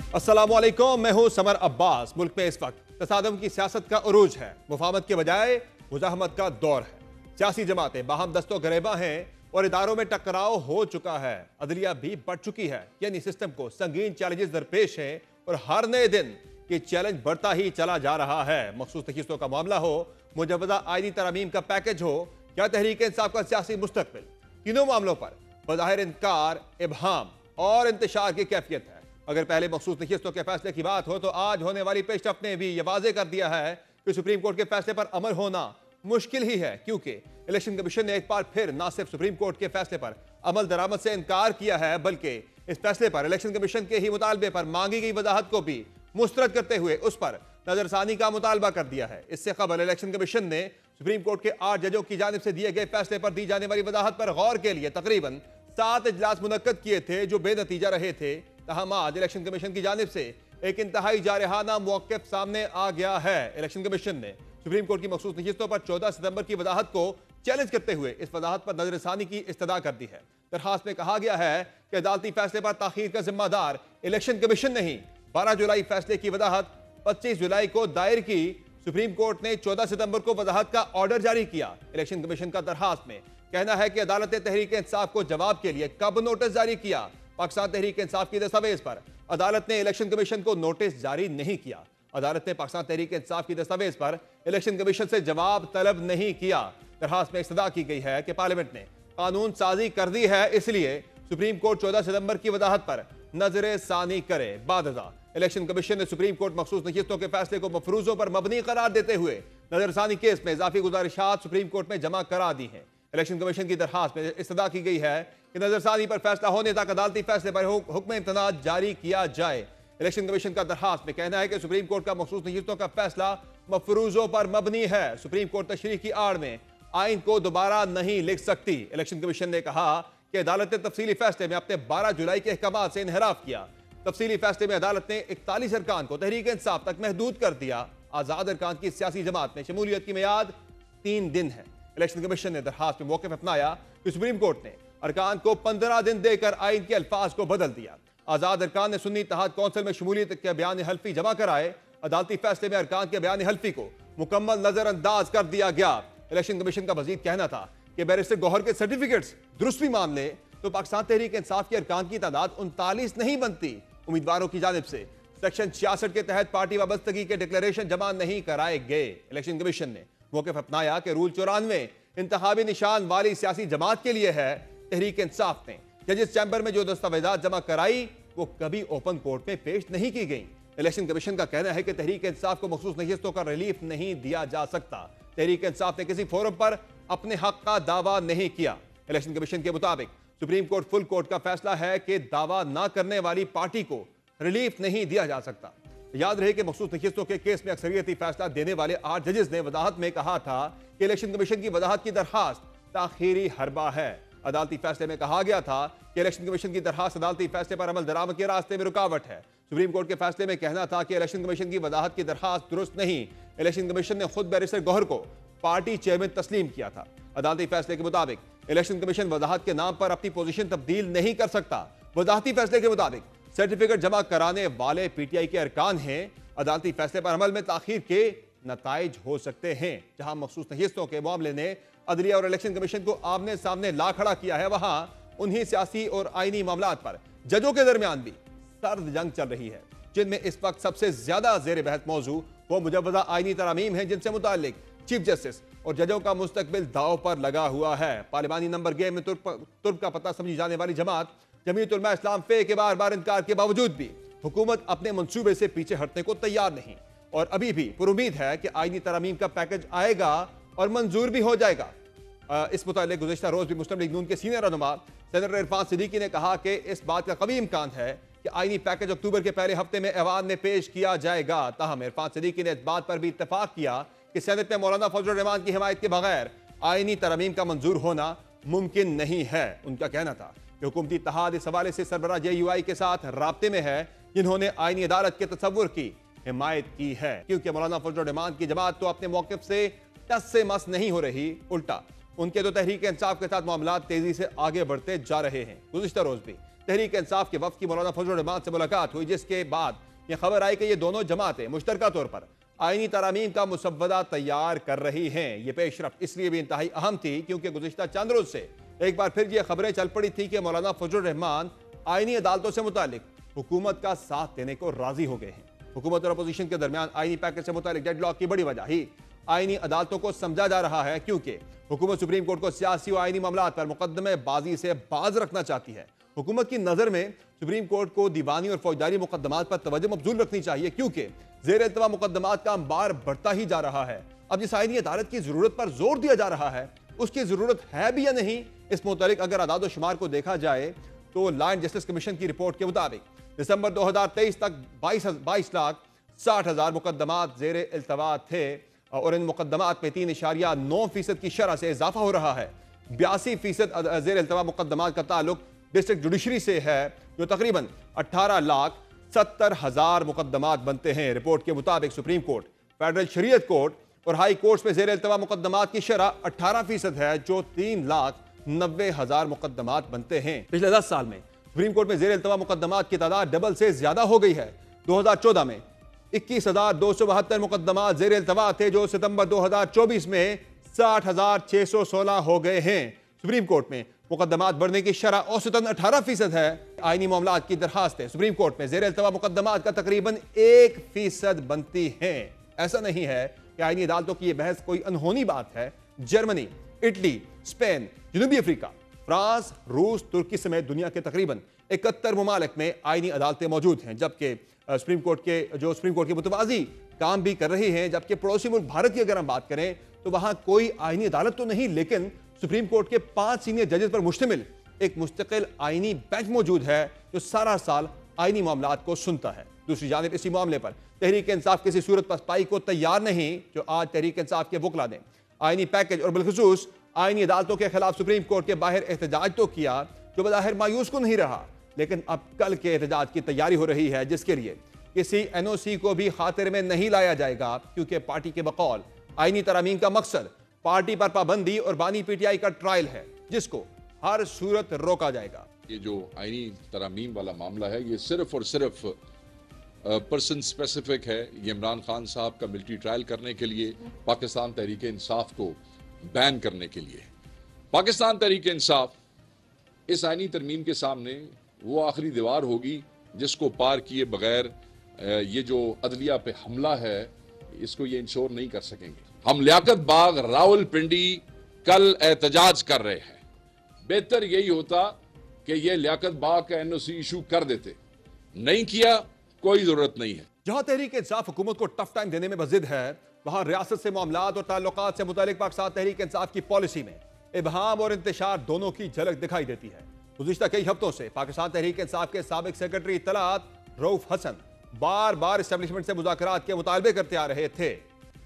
अस्सलाम वालेकुम, मैं हूं समर अब्बास। मुल्क में इस वक्त तसादम की सियासत का उरूज है। मुफाहमत के बजाय मुजाहमत का दौर है। सियासी जमातें बाहम दस्तो गरेबा हैं और इदारों में टकराव हो चुका है। अदलिया भी बढ़ चुकी है, यानी सिस्टम को संगीन चैलेंजेस दरपेश हैं और हर नए दिन ये चैलेंज बढ़ता ही चला जा रहा है। मखसूस नशिस्तों का मामला हो, मुजवजा आईनी तरमीम का पैकेज हो या तहरीक इंसाफ का सियासी मुस्तकबिल, तीनों मामलों पर बज़ाहिर इनकार, इबहाम और इंतशार की कैफियत है। अगर पहले मखसूस नशिस्तों के फैसले की बात हो तो आज होने वाली पेशरफ्त ने भी ये वाज़े कर दिया है कि सुप्रीम कोर्ट के फैसले पर अमल होना मुश्किल ही है, क्योंकि इलेक्शन कमीशन ने एक बार फिर न सिर्फ सुप्रीम कोर्ट के फैसले पर अमल दरामद से इनकार किया है, बल्कि इस फैसले पर इलेक्शन कमीशन के ही मुतालबे पर मांगी गई वजाहत को भी मुस्तरद करते हुए उस पर नजरसानी का मुतालबा कर दिया है। इससे कबल इलेक्शन कमीशन ने सुप्रीम कोर्ट के 8 जजों की जानिब से दिए गए फैसले पर दी जाने वाली वजाहत पर गौर के लिए तकरीबन 7 इजलास मुनक्कद किए थे, जो बेनतीजा रहे थे। तहम आज इलेक्शन कमीशन की जानिब से एक इंतहाई जारहाना मौक़िफ़ सामने आ गया है। इलेक्शन कमीशन ने सुप्रीम कोर्ट की मखसूस नशिस्तों पर 14 सितंबर की वजाहत को चैलेंज करते हुए इस वजाहत पर नजरसानी की इस्तदा कर दी है। दरखास्त में कहा गया है कि अदालती फैसले पर ताखीर का जिम्मेदार इलेक्शन कमीशन नहीं। 12 जुलाई फैसले की वजाहत 25 जुलाई को दायर की। सुप्रीम कोर्ट ने 14 सितंबर को वजाहत का ऑर्डर जारी किया। इलेक्शन कमीशन का दरखास्त में कहना है कि अदालत ने तहरीक इंसाफ को जवाब के लिए कब नोटिस जारी किया। पाकिस्तान तहरीक इंसाफ की दस्तावेज पर अदालत ने इलेक्शन कमीशन को नोटिस जारी नहीं किया। अदालत ने पाकिस्तान तहरीक इंसाफ की दस्तावेज पर इलेक्शन कमीशन से जवाब तलब नहीं किया। दरखास्त में इस्तदा की गई है कि पार्लियामेंट ने कानून साजी कर दी है, इसलिए सुप्रीम कोर्ट 14 सितंबर की वजाहत पर नजर सानी करे। बादजा इलेक्शन कमीशन ने सुप्रीम कोर्ट मखसूस नशिस्तों के फैसले को मफरूजों पर मबनी करार देते हुए नजरसानी केस में इजाफी गुजारिशात सुप्रीम कोर्ट में जमा करा दी हैं। इलेक्शन कमीशन की दरखास्त में इस्तदा की गई है कि नजरसानी पर फैसला होने तक अदालती फैसले पर हुक्म इम्तनाअ जारी किया जाए। इलेक्शन कमीशन का दरखास्त में कहना है कि सुप्रीम कोर्ट का मखसूस नशिस्तों का फैसला मफरूजों पर मबनी है। सुप्रीम कोर्ट तशरीह की आड़ में आइन को दोबारा नहीं लिख सकती। इलेक्शन कमीशन ने कहा कि अदालत ने तफसीली फैसले में अपने 12 जुलाई के अहकाम से इनहराफ किया। तफसीली फैसले में अदालत ने 41 अरकान को तहरीक इंसाफ तक महदूद कर दिया। आजाद अरकान की सियासी जमात में शमूलियत की मियाद 3 दिन है। इलेक्शन कमीशन ने दरखास्त में मौक़िफ़ अपनाया कि सुप्रीम कोर्ट ने अरकान को 15 दिन देकर आइन के अल्फाज को बदल दिया। आजाद अरकान ने सुन्नी इत्तेहाद कौंसिल में शमूलियत के बयान हल्फी जमा कराए। अदालती फैसले में अरकान के बयान हल्फी को मुकम्मल नजरअंदाज कर दिया गया। इलेक्शन कमीशन का मजीद कहना था कि बैरिस्टर गौहर के सर्टिफिकेट्स दुरुस्त भी मान ले तो पाकिस्तान तहरीक इंसाफ के अरकान की तादाद 39 नहीं बनती। उम्मीदवारों की जानिब से सेक्शन 66 के तहत पार्टी वाबस्तगी के डिक्लेरेशन जमा नहीं कराए गए। इलेक्शन कमीशन ने मौक़िफ़ अपनाया कि रूल 94 इंतखाबी निशान वाली सियासी जमात के लिए है। तहरीक इंसाफ ने जजेस चैम्बर में जो दस्तावेजात जमा कराई वो कभी ओपन कोर्ट में पेश नहीं की गई। इलेक्शन कमीशन का कहना है कि तहरीक इंसाफ को मखसूस नशिस्तों का रिलीफ नहीं दिया जा सकता। तहरीक इंसाफ ने किसी फोरम पर अपने हक का दावा नहीं किया। इलेक्शन कमीशन के मुताबिक सुप्रीम कोर्ट फुल कोर्ट का फैसला है कि दावा न करने वाली पार्टी को रिलीफ नहीं दिया जा सकता। याद रहे कि मखसूस नशिस्तों के केस में अक्सरियती फैसला देने वाले 8 जजेस ने वजाहत में कहा था कि इलेक्शन कमीशन की वजाहत की दरखास्त ताखीरी हरबा है। अदालती फैसले में कहा गया था कि इलेक्शन कमीशन की दरखास्त अदालती फैसले पर अमल दरामद के रास्ते में रुकावट है। सुप्रीम कोर्ट के फैसले में कहना था कि इलेक्शन कमीशन की वजाहत की दरखास्त दुरुस्त नहीं। इलेक्शन कमीशन ने खुद बैरिस्टर गौहर को पार्टी चेयरमैन तस्लीम किया था। अदालती फैसले के मुताबिक इलेक्शन कमीशन वजाहत के नाम पर अपनी पोजीशन तब्दील नहीं कर सकता। वजाहती फैसले के मुताबिक सर्टिफिकेट जमा कराने वाले पीटीआई के अरकान हैं। अदालती फैसले पर अमल में ताखीर के नताइज हो सकते हैं। जहां मखसूस नशिस्तों के मामले ने अदलिया और इलेक्शन कमीशन को आमने सामने ला खड़ा किया है, वहां उन्हीं सियासी और आईनी मामलात पर जजों के दरमियान भी सर्द जंग चल रही है, जिनमें इस वक्त सबसे ज्यादा जेर बहस मौजू वो मुजवजा आईनी तरामीम है, जिनसे मुताल्लिक चीफ जस्टिस और जजों का मुस्तकबिल दाव पर लगा हुआ है। पार्लिमानी नंबर गेम में तुर्क का पता समझी जाने वाली जमात जमीयत उलमा इस्लाम फे के बार बार इनकार के बावजूद भी हुकूमत अपने मंसूबे से पीछे हटने को तैयार नहीं और अभी भी पुरुमीद है कि आईनी तरामीम का पैकेज आएगा और मंजूर भी हो जाएगा। इस मुतालिक गुज़िश्ता रोज भी मुस्लिम लीग नून के सीनियर रहनुमा सेनेटर इरफान सिद्दीकी ने कहा कि इस बात का कवी इम्कान है कि आईनी पैकेज अक्टूबर के पहले हफ्ते में ऐवान में पेश किया जाएगा। ताहम इरफान सिद्दीकी ने इस बात पर भी इत्तेफाक किया कि सेनेट में मौलाना फजल रहमान की हिमायत के बगैर आईनी तरमीम का मंजूर होना मुमकिन नहीं है। उनका कहना था कि हुकूमती इत्तेहाद इस हवाले से सरबराह JUI के साथ राब्ते में है, जिन्होंने आईनी अदालत के तसव्वुर की हिमायत की है, क्योंकि मौलाना फजल रहमान की जमात तो अपने मौक़िफ़ से टस से मस नहीं हो रही, उल्टा उनके तो तहरीक इंसाफ के साथ मामला तेजी से आगे बढ़ते जा रहे हैं। गुज़िश्ता रोज भी تحریک انصاف کے وفد کی مولانا فضل الرحمان سے ملاقات ہوئی، جس کے بعد یہ خبر آئی کہ یہ دونوں جماعتیں مشترکہ طور پر آئینی ترامیم کا مسودہ تیار کر رہی ہیں۔ یہ پیش رفت اس لیے بھی انتہائی اہم تھی کیونکہ گزشتہ چند روز سے ایک بار پھر یہ خبریں چل پڑی تھی کہ مولانا فضل الرحمان آئینی عدالتوں سے متعلق حکومت کا ساتھ دینے کو راضی ہو گئے ہیں۔ حکومت اور اپوزیشن کے درمیان آئینی پیکج سے متعلق ڈیڈ لاک کی بڑی وجہ ہی آئینی عدالتوں کو سمجھا جا رہا ہے، کیونکہ حکومت سپریم کورٹ کو سیاسی و آئینی معاملات پر مقدمے بازی سے باز رکھنا چاہتی ہے۔ حکومت کی نظر میں سپریم کورٹ کو دیوانی اور فوجداری مقدمات پر توجہ مبذول رکھنی چاہیے، کیونکہ زیر التوا مقدمات کا انبار بڑھتا ہی جا رہا ہے۔ اب جس آئینی عدالت کی ضرورت پر زور دیا جا رہا ہے، اس کی ضرورت ہے بھی یا نہیں، اس متعلق اگر اعداد و شمار کو دیکھا جائے تو لا اینڈ جسٹس کمیشن کی رپورٹ کے مطابق دسمبر 2023 تک 22,60,000 مقدمات زیر التوا تھے اور ان مقدمات میں 3.9% کی شرح سے اضافہ ہو رہا ہے۔ 82% زیر التوا مقدمات کا تعلق ڈسٹرکٹ جوڈیشری سے ہے، جو تقریباً 18,70,000 مقدمات بنتے ہیں۔ رپورٹ کے مطابق سپریم کورٹ، فیڈرل شریعت کورٹ اور ہائی کورٹس میں زیر التوا مقدمات کی شرح 18% ہے، جو 3,90,000 مقدمات بنتے ہیں۔ پچھلے 10 سال میں سپریم کورٹ میں زیر التوا مقدمات کی تعداد ڈبل سے زیادہ ہو گئی ہے۔ 2014 میں 21,272 مقدمات زیر التوا تھے، جو ستمبر 2024 میں 60,616 ہو گئے ہیں۔ سپریم کورٹ میں مقدمات بڑھنے کی شرح اوسطاً 18% ہے۔ آئینی معاملات کی درخواستیں سپریم کورٹ میں زیر التوا مقدمات کا تقریباً 1% بنتی ہیں۔ ایسا نہیں ہے کہ آئینی عدالتوں کی یہ بحث کوئی انہونی بات ہے۔ جرمنی، اٹلی، اسپین، جنوبی افریقہ، فرانس، روس، ترکی سمیت دنیا کے تقریباً 71 ممالک میں آئینی عدالتیں موجود ہیں، جبکہ سپریم کورٹ کے متوازی کام بھی کر رہی ہیں۔ جبکہ پڑوسی ملک بھارت کی اگر ہم بات کریں تو وہاں کوئی آئینی عدالت تو نہیں، لیکن سپریم کورٹ کے 5 سینئر ججز پر مشتمل ایک مستقل آئینی بینچ موجود ہے، جو سارا سال آئینی معاملات کو سنتا ہے۔ دوسری جانب اسی معاملے پر تحریک انصاف کسی صورت پسپائی کو تیار نہیں، جو آج تحریک انصاف کے وکلا نے آئینی پیکج اور بالخصوص آئینی عدالتوں کے خلاف سپریم کورٹ کے باہر احتجاج تو کیا، جو بظاہر مایوس کن نہیں رہا، لیکن اب کل کے احتجاج کی تیاری ہو رہی ہے، جس کے لیے کسی NOC کو بھی خاطر میں نہیں لایا جائے گا، کیونکہ پارٹی کے بقول آئینی ترامیم کا مقصد پارٹی پر پابندی اور بانی PTI کا ٹرائل ہے، جس کو ہر صورت روکا جائے گا۔ یہ جو آئینی ترامیم والا معاملہ ہے، یہ صرف اور صرف پرسن اسپیسیفک ہے۔ یہ عمران خان صاحب کا ملٹری ٹرائل کرنے کے لیے، پاکستان تحریک انصاف کو بین کرنے کے لیے۔ پاکستان تحریک انصاف اس آئینی ترمیم کے سامنے وہ آخری دیوار ہوگی جس کو پار کیے بغیر یہ جو عدلیہ پہ حملہ ہے، اس کو یہ انشور نہیں کر سکیں گے۔ ہم لیاقت باغ، راول پنڈی کل احتجاج کر رہے ہیں۔ بہتر یہی ہوتا کہ یہ لیاقت باغ کا NOC ایشو کر دیتے، نہیں کیا، کوئی ضرورت نہیں ہے۔ جہاں تحریک انصاف حکومت کو ٹف ٹائم دینے میں بضد ہے، وہاں ریاست سے معاملات اور تعلقات سے متعلق پاکستان تحریک انصاف کی پالیسی میں ابہام اور انتشار دونوں کی جھلک دکھائی دیتی ہے۔ گزشتہ کئی ہفتوں سے پاکستان تحریک انصاف کے سابق سیکرٹری اطلاعات رؤف حسن بار بار اسٹیبلشمنٹ سے مذاکرات کے مطالبے کرتے آ رہے تھے۔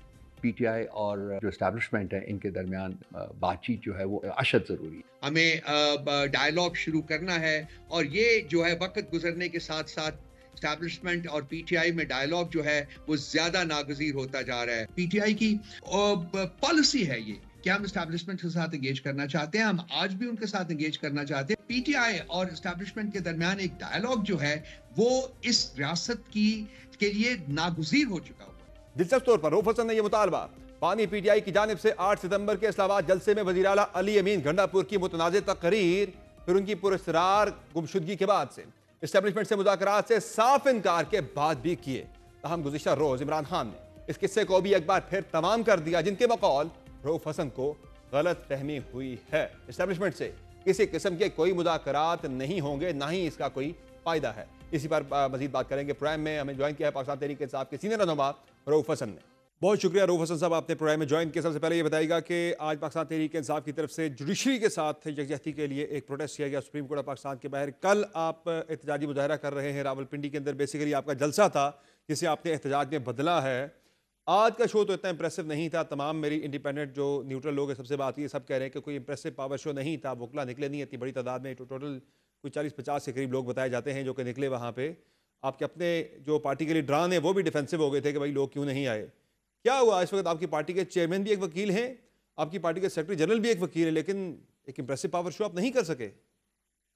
PTI اور جو اسٹیبلشمنٹ ہے، ان کے درمیان بات چیت جو ہے وہ اشد ضروری ہے۔ ہمیں ڈائیلاگ شروع کرنا ہے، اور یہ جو ہے وقت گزرنے کے ساتھ ساتھ اسٹیبلشمنٹ اور PTI میں ڈائیلاگ جو ہے وہ زیادہ ناگزیر ہوتا جا رہا ہے۔ PTI کی پالیسی ہے یہ کہ ہم اسٹیبلشمنٹ کے ساتھ انگیج کرنا چاہتے ہیں، ہم آج بھی ان کے ساتھ انگیج کرنا چاہتے ہیں۔ PTI اور اسٹیبلشمنٹ کے درمیان ایک ڈائیلاگ جو ہے وہ اس ریاست کے لیے ناگزیر ہو چکا ہوا ہے۔ دلچسپ طور پر رؤف حسن نے یہ مطالبہ بانی PTI کی جانب سے 8 ستمبر کے اسلام آباد جلسے میں وزیر اعلیٰ علی امین گنڈا پور کی متنازع تقریر، پھر ان کی پراسرار گمشدگی کے بعد سے اسٹیبلشمنٹ سے مذاکرات سے صاف انکار کے بعد بھی کیے۔ تاہم گزشتہ روز عمران خان نے اس قصے کو بھی ایک بار پھر تمام کر دیا، جن کے بقول رؤف حسن کو غلط فہمی ہوئی ہے۔ اسٹیبلشمنٹ سے کسی قسم کے کوئی مذاکرات نہیں ہوں گے، نہ ہی اس کا کوئی فائدہ ہے۔ اسی پر مزید بات کریں گے۔ پرائم میں ہمیں جوائن کیا ہے پاکستان تحریک انصاف کے سینئر رہنما رؤف حسن نے۔ بہت شکریہ رؤف حسن صاحب، آپ نے پروگرام میں جوائن کیا۔ سب سے پہلے یہ بتائیے گا کہ آج پاکستان تحریک انصاف کی طرف سے جوڈیشری کے ساتھ یکجہتی کے لیے ایک پروٹیسٹ کیا گیا سپریم کورٹ آف پاکستان کے باہر۔ کل آپ احتجاجی مظاہرہ کر رہے ہیں راول پنڈی کے اندر، بیسیکلی آپ کا جلسہ تھا جسے آپ نے احتجاج میں بدلا ہے۔ آج کا شو تو اتنا امپریسو نہیں تھا، تمام میری انڈیپینڈنٹ جو نیوٹرل لوگ ہیں سب سے بات یہ سب کہہ رہے ہیں کہ کوئی امپریسو پاور شو نہیں تھا، وکلا نکلے نہیں اتنی بڑی تعداد میں، ٹوٹل کوئی 40-50 کے قریب لوگ بتائے جاتے ہیں جو کہ نکلے وہاں پہ۔ آپ کے اپنے جو پارٹی کے لیڈران ہیں وہ بھی ڈیفینسو ہو گئے تھے کہ بھائی لوگ کیوں نہیں آئے۔ کیا ہوا اس وقت؟ آپ کی پارٹی کے چیئرمین بھی ایک وکیل ہیں، آپ کی پارٹی کے سیکرٹری جنرل بھی ایک وکیل ہے، لیکن ایک امپریسو پاور شو آپ نہیں کر سکے۔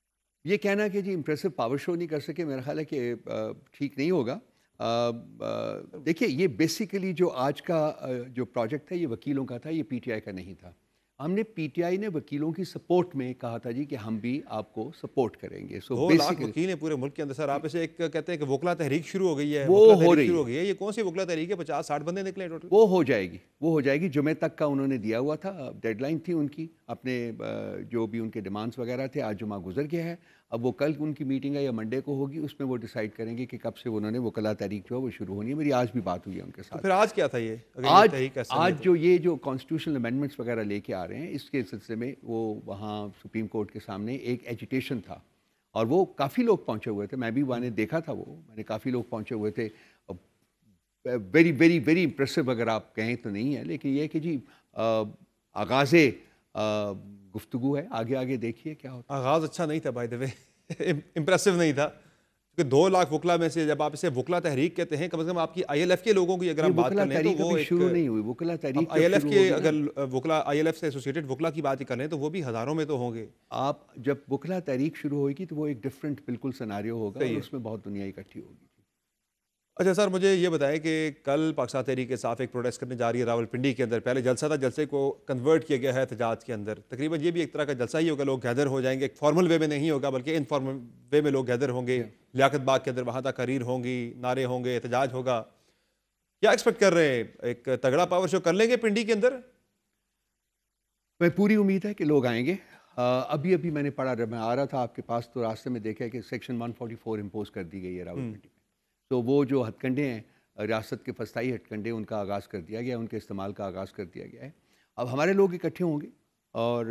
یہ کہنا کہ جی امپریسو پاور شو نہیں کر سکے، میرا خیال ہے کہ ٹھیک نہیں ہوگا. دیکھیے یہ بیسیکلی جو آج کا جو پروجیکٹ تھا یہ وکیلوں کا تھا، یہ پی ٹی آئی کا نہیں تھا. ہم نے پی ٹی آئی نے وکیلوں کی سپورٹ میں کہا تھا جی کہ ہم بھی آپ کو سپورٹ کریں گے. 2 لاکھ وکیل ہیں پورے ملک کے اندر سر. آپ اسے ایک کہتے ہیں کہ وکلا تحریک شروع ہو گئی ہے، وہ وکلا ہو تحریک رہی شروع ہو گئی ہے. یہ کون سی وکلا تحریک ہے؟ 50-60 بندے نکلے ٹوٹل. وہ ہو جائے گی، وہ ہو جائے گی. جمعے تک کا انہوں نے دیا ہوا تھا، ڈیڈ لائن تھی ان کی، اپنے جو بھی ان کے ڈیمانڈس وغیرہ تھے. آج جمعہ گزر گیا ہے. اب وہ کل ان کی میٹنگ ہے یا منڈے کو ہوگی، اس میں وہ ڈیسائیڈ کریں گے کہ کب سے انہوں نے وکلا تحریک جو ہے وہ شروع ہونی ہے. میری آج بھی بات ہوئی ہے ان کے ساتھ. پھر آج کیا تھا یہ آج جو یہ جو کانسٹیٹیوشنل امینڈمنٹس وغیرہ لے کے آ رہے ہیں، اس کے سلسلے میں وہ وہاں سپریم کورٹ کے سامنے ایک ایجیٹیشن تھا اور وہ کافی لوگ پہنچے ہوئے تھے. میں بھی وہاں نے دیکھا تھا، وہ میں نے کافی لوگ پہنچے ہوئے تھے. ویری ویری ویری امپریسو اگر آپ کہیں تو نہیں ہے، لیکن یہ کہ جی آغاز گفتگو ہے. آگے آگے دیکھیے کیا ہوتا ہے. آغاز اچھا نہیں تھا بائی دی وے، امپریسو نہیں تھا. کیونکہ 2 لاکھ وکلا میں سے جب آپ اسے وکلا تحریک کہتے ہیں، کم از کم آپ کی آئی ایل ایف کے لوگوں کی اگر ہم بات کر لیں تو وہ شروع نہیں ہوئی وکلا تحریک. آئی ایل ایف کے اگر وکلا آئی ایل ایف سے ایسوسیٹڈ وکلا کی بات کر لیں تو وہ بھی ہزاروں میں تو ہوں گے. آپ جب وکلا تحریک شروع ہوئے گی تو وہ ایک ڈفرینٹ بالکل سیناریو ہوگا اور اس میں بہت دنیا اکٹھی ہوگی. اچھا سر، مجھے یہ بتائیں کہ کل پاکستان تحریک انصاف ایک پروٹیسٹ کرنے جا رہی ہے راولپنڈی کے اندر. پہلے جلسہ تھا، جلسے کو کنورٹ کیا گیا ہے احتجاج کے اندر. تقریباً یہ بھی ایک طرح کا جلسہ ہی ہوگا، لوگ گیدر ہو جائیں گے. ایک فارمل وے میں نہیں ہوگا بلکہ انفارمل وے میں لوگ گیدر ہوں گے. لیاقت باغ کے اندر وہاں تقاریر ہوں گی، نعرے ہوں گے، احتجاج ہوگا. کیا ایکسپیکٹ کر رہے ہیں؟ ایک تگڑا پاور شو کر لیں گے پنڈی کے اندر؟ میں پوری امید ہے کہ لوگ آئیں گے. ابھی میں نے پڑھا، جب میں آ رہا تھا آپ کے پاس تو راستے میں دیکھا کہ سیکشن 144 امپوز کر دی گئی ہے راولپنڈی میں. تو وہ جو ہتھ کنڈے ہیں، ریاست کے فضائی ہتھ کنڈے، ان کا آغاز کر دیا گیا، ان کے استعمال کا آغاز کر دیا گیا ہے. اب ہمارے لوگ اکٹھے ہوں گے اور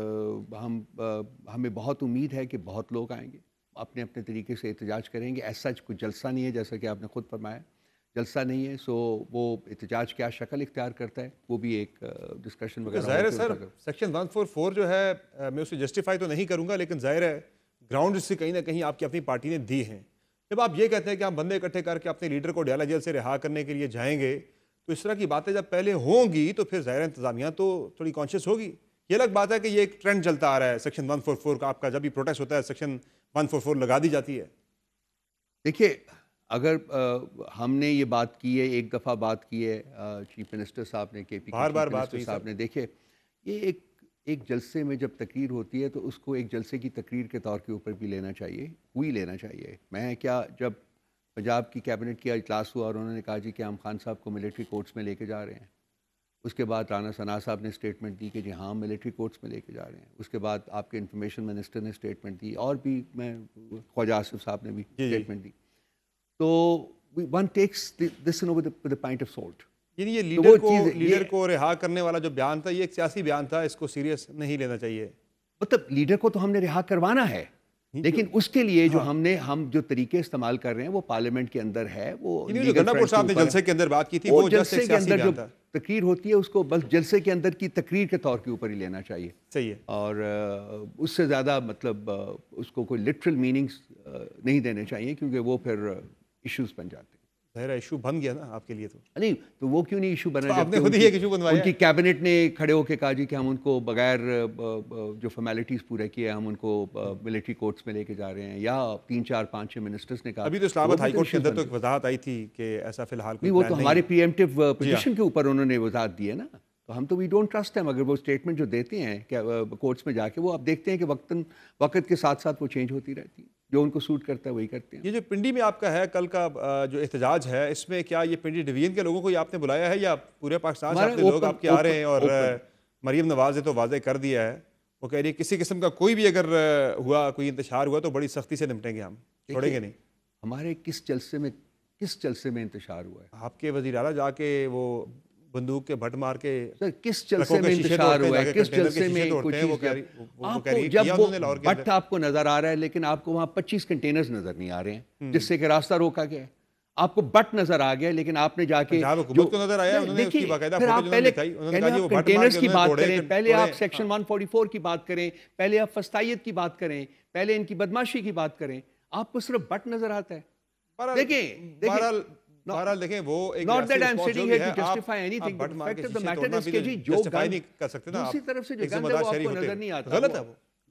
ہمیں بہت امید ہے کہ بہت لوگ آئیں گے، اپنے اپنے طریقے سے احتجاج کریں گے. ایز سچ کوئی جلسہ نہیں ہے، جیسا کہ آپ نے خود فرمایا، جلسہ نہیں ہے. سو وہ احتجاج کیا شکل اختیار کرتا ہے وہ بھی ایک ڈسکشن وغیرہ. ظاہر ہے سر، سیکشن 144 جو ہے میں اسے جسٹیفائی تو نہیں کروں گا، لیکن ظاہر ہے گراؤنڈ سے کہیں نہ کہیں آپ کی اپنی پارٹی نے دی ہیں. جب آپ یہ کہتے ہیں کہ آپ بندے اکٹھے کر کے اپنے لیڈر کو ڈیالہ جیل سے رہا کرنے کے لیے جائیں گے، تو اس طرح کی باتیں جب پہلے ہوں گی تو پھر ظاہر انتظامیہ تو تھوڑی کانشیس ہوگی. یہ الگ بات ہے کہ یہ ایک ٹرینڈ چلتا آ رہا ہے سیکشن 144 کا. آپ کا جب بھی پروٹیسٹ ہوتا ہے سیکشن 144 لگا دی جاتی ہے. دیکھیے، اگر ہم نے یہ بات کی ہے، ایک دفعہ بات کی ہے چیف منسٹر صاحب نے، کے پی بار بار بات ہوئی صاحب نے. دیکھیے یہ ایک جلسے میں جب تقریر ہوتی ہے تو اس کو ایک جلسے کی تقریر کے طور کے اوپر بھی لینا چاہیے، وہی لینا چاہیے. میں کیا، جب پنجاب کی کیبنٹ کی اجلاس ہوا اور انہوں نے کہا جی کہ ہم خان صاحب کو ملٹری کورٹس میں لے کے جا رہے ہیں، اس کے بعد رانا ثنا صاحب نے اسٹیٹمنٹ دی کہ جی ہاں ملٹری کورٹس میں لے کے جا رہے ہیں. اس کے بعد آپ کے انفارمیشن منسٹر نے اسٹیٹمنٹ دی، اور بھی میں خواجہ آصف صاحب نے بھی اسٹیٹمنٹ دی. تو one takes this with a point of salt. یعنی یہ لیڈر کو رہا کرنے والا جو بیان تھا، یہ ایک سیاسی بیان تھا، اس کو سیریس نہیں لینا چاہیے. مطلب لیڈر کو تو ہم نے رہا کروانا ہے، لیکن اس کے لیے جو ہم جو طریقے استعمال کر رہے ہیں وہ پارلیمنٹ کے اندر ہے. وہ گنڈا پور صاحب نے جلسے کے اندر بات کی تھی، وہ جلسے کے اندر جو تقریر ہوتی ہے اس کو بس جلسے کے اندر کی تقریر کے طور کے اوپر ہی لینا چاہیے. صحیح ہے. اور اس سے زیادہ مطلب اس کو کوئی لٹرل میننگز نہیں دینے چاہیے، کیونکہ وہ پھر ایشوز بن جاتے ہیں. ظاہر ایشو بن گیا نا آپ کے لیے. تو نہیں تو وہ کیوں نہیں ایشو بنا؟ آپ نے خود ہی ایک ایشو بنوایا. ان کی کیبنٹ نے کھڑے ہو کے کہا جی کہ ہم ان کو بغیر جو فارمیلٹیز پورے کیے ہم ان کو ملٹری کورٹس میں لے کے جا رہے ہیں، یا 3 4 5 6 منسٹرز نے کہا. ابھی تو اسلام آباد ہائی کورٹ کے اندر تو ایک وضاحت آئی تھی کہ ایسا فی الحال نہیں، وہ تو ہمارے پری ایمپٹیو پوزیشن کے اوپر انہوں نے وضاحت دی ہے نا. تو ہم تو وی ڈونٹ ٹرسٹ ہیں. اگر وہ اسٹیٹمنٹ جو دیتے ہیں کہ کورٹس میں جا کے، وہ آپ دیکھتے ہیں کہ وقت کے ساتھ ساتھ وہ چینج ہوتی رہتی ہے، جو ان کو سوٹ کرتا ہے وہی کرتے ہیں. یہ جو پنڈی میں آپ کا ہے کل کا جو احتجاج ہے، اس میں کیا یہ پنڈی ڈویژن کے لوگوں کو آپ نے بلایا ہے یا پورے پاکستان سے لوگ آپ کے آ رہے ہیں؟ اور مریم نواز نے تو واضح کر دیا ہے، وہ کہہ رہی ہے کسی قسم کا کوئی بھی اگر ہوا، کوئی انتشار ہوا تو بڑی سختی سے نمٹیں گے، ہم چھوڑیں گے نہیں. ہمارے کس جلسے میں انتشار ہوا ہے؟ آپ کے وزیر اعلیٰ جا کے وہ بندوق کے بھٹ مار کے کس جلسے میں انتشار ہوا ہے؟ کس جلسے میں کوئی چیز؟ جب وہ بھٹ آپ کو نظر آ رہا ہے لیکن آپ کو وہاں 25 کنٹینرز نظر نہیں آ رہے ہیں جس سے کہ راستہ روکا گیا ہے. آپ کو بٹ نظر آ گیا لیکن آپ نے جا کے حکومت کو نظر آیا، دیکھیے پھر آپ پہلے کنٹینرز کی بات کریں، پہلے آپ سیکشن 144 کی بات کریں، پہلے آپ فسطائیت کی بات کریں، پہلے ان کی بدماشی کی بات کریں. آپ کو صرف بٹ نظر آتا ہے. بہرحال دیکھیں وہ ایک not that I'm sitting here to justify anything, but the fact of the matter is کہ جی جو جسٹیفائی نہیں کر سکتے نا، دوسری طرف سے جو گن ہے وہ آپ کو نظر نہیں آتا. غلط ہے وہ.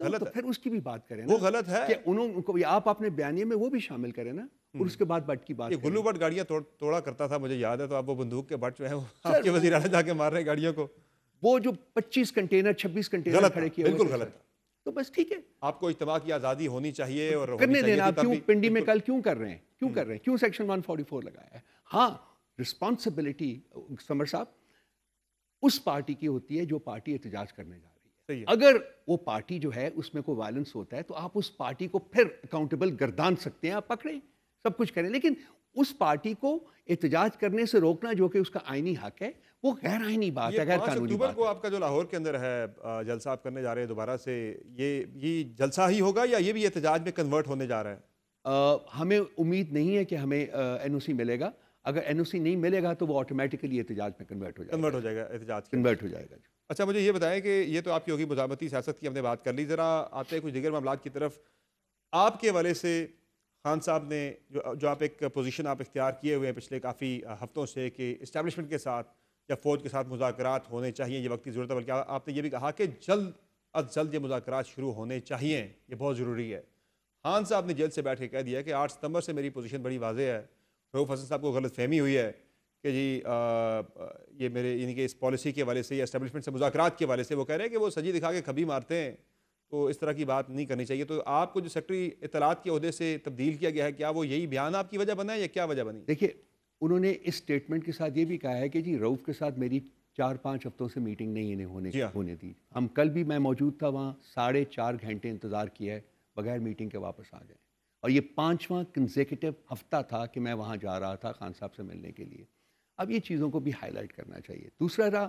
تو پھر اس کی بھی بات کریں وہ غلط ہے کہ انہوں کو آپ اپنے بیانیے میں وہ بھی شامل کریں نا، اور اس کے بعد بٹ کی بات. یہ گلو بٹ گاڑیاں توڑا کرتا تھا، مجھے یاد ہے، تو آپ وہ بندوق کے بٹ جو ہیں آپ کے وزیر اعلیٰ جا کے مار رہے ہیں گاڑیوں کو. وہ جو 25 کنٹینر 26 کنٹینر کھڑے کیے ہوئے، بالکل غلط. تو بس ٹھیک ہے، آپ کو اجتماع کی آزادی ہونی چاہیے اور کرنے دینا. آپ کیوں پنڈی میں کل کیوں کر رہے ہیں، کیوں سیکشن 144 لگایا ہے؟ ہاں رسپانسبلٹی سمر صاحب اس پارٹی کی ہوتی ہے جو پارٹی احتجاج کرنے جا رہی ہے. اگر وہ پارٹی جو ہے اس میں کوئی وائلنس ہوتا ہے تو آپ اس پارٹی کو پھر اکاؤنٹیبل گردان سکتے ہیں، آپ پکڑیں، سب کچھ کریں، لیکن اس پارٹی کو احتجاج کرنے سے روکنا جو کہ اس کا آئینی حق ہے، وہ غیر آئینی بات ہے، غیر قانونی بات ہے. کو آپ کا جو لاہور کے اندر ہے جلسہ آپ کرنے جا رہے ہیں دوبارہ سے، یہ جلسہ ہی ہوگا یا یہ بھی احتجاج میں کنورٹ ہونے جا رہا ہے؟ ہمیں امید نہیں ہے کہ ہمیں این او سی ملے گا. اگر این او سی نہیں ملے گا تو وہ آٹومیٹیکلی احتجاج میں کنورٹ ہو جائے گا. احتجاج کنورٹ ہو جائے گا. اچھا مجھے یہ بتائیں کہ یہ تو آپ کی ہوگی مزاحمتی سیاست کی، ہم نے بات کر لی. ذرا آتے ہیں کچھ دیگر معاملات کی طرف. آپ کے حوالے سے خان صاحب نے جو آپ ایک پوزیشن آپ اختیار کیے ہوئے ہیں پچھلے کافی ہفتوں سے کہ اسٹیبلشمنٹ کے ساتھ یا فوج کے ساتھ مذاکرات ہونے چاہیے، یہ وقتی ضرورت ہے، بلکہ آپ نے یہ بھی کہا کہ جلد از جلد یہ مذاکرات شروع ہونے چاہیے، یہ بہت ضروری ہے. خان صاحب نے جیل سے بیٹھ کے کہہ دیا کہ 8 ستمبر سے میری پوزیشن بڑی واضح ہے. رؤوف حسن صاحب کو غلط فہمی ہوئی ہے کہ جی یہ میرے یعنی کہ اس پالیسی کے حوالے سے یا اسٹیبلشمنٹ سے مذاکرات کے حوالے سے وہ کہہ رہے ہیں کہ وہ سجی دکھا کے کبھی مارتے ہیں، تو اس طرح کی بات نہیں کرنی چاہیے. تو آپ کو جو سیکرٹری اطلاعات کے عہدے سے تبدیل کیا گیا ہے، کیا وہ یہی بیان آپ کی وجہ بنا ہے یا کیا وجہ بنی؟ دیکھیے انہوں نے اس سٹیٹمنٹ کے ساتھ یہ بھی کہا ہے کہ جی رؤوف کے ساتھ میری 4-5 ہفتوں سے میٹنگ نہیں ہونے دی. ہم کل بھی میں موجود تھا وہاں، 4.5 گھنٹے انتظار کیا ہے بغیر میٹنگ کے واپس آ گئے. اور یہ 5واں کنزیکٹو ہفتہ تھا کہ میں وہاں جا رہا تھا خان صاحب سے ملنے کے لیے. اب یہ چیزوں کو بھی ہائی لائٹ کرنا چاہیے. دوسرا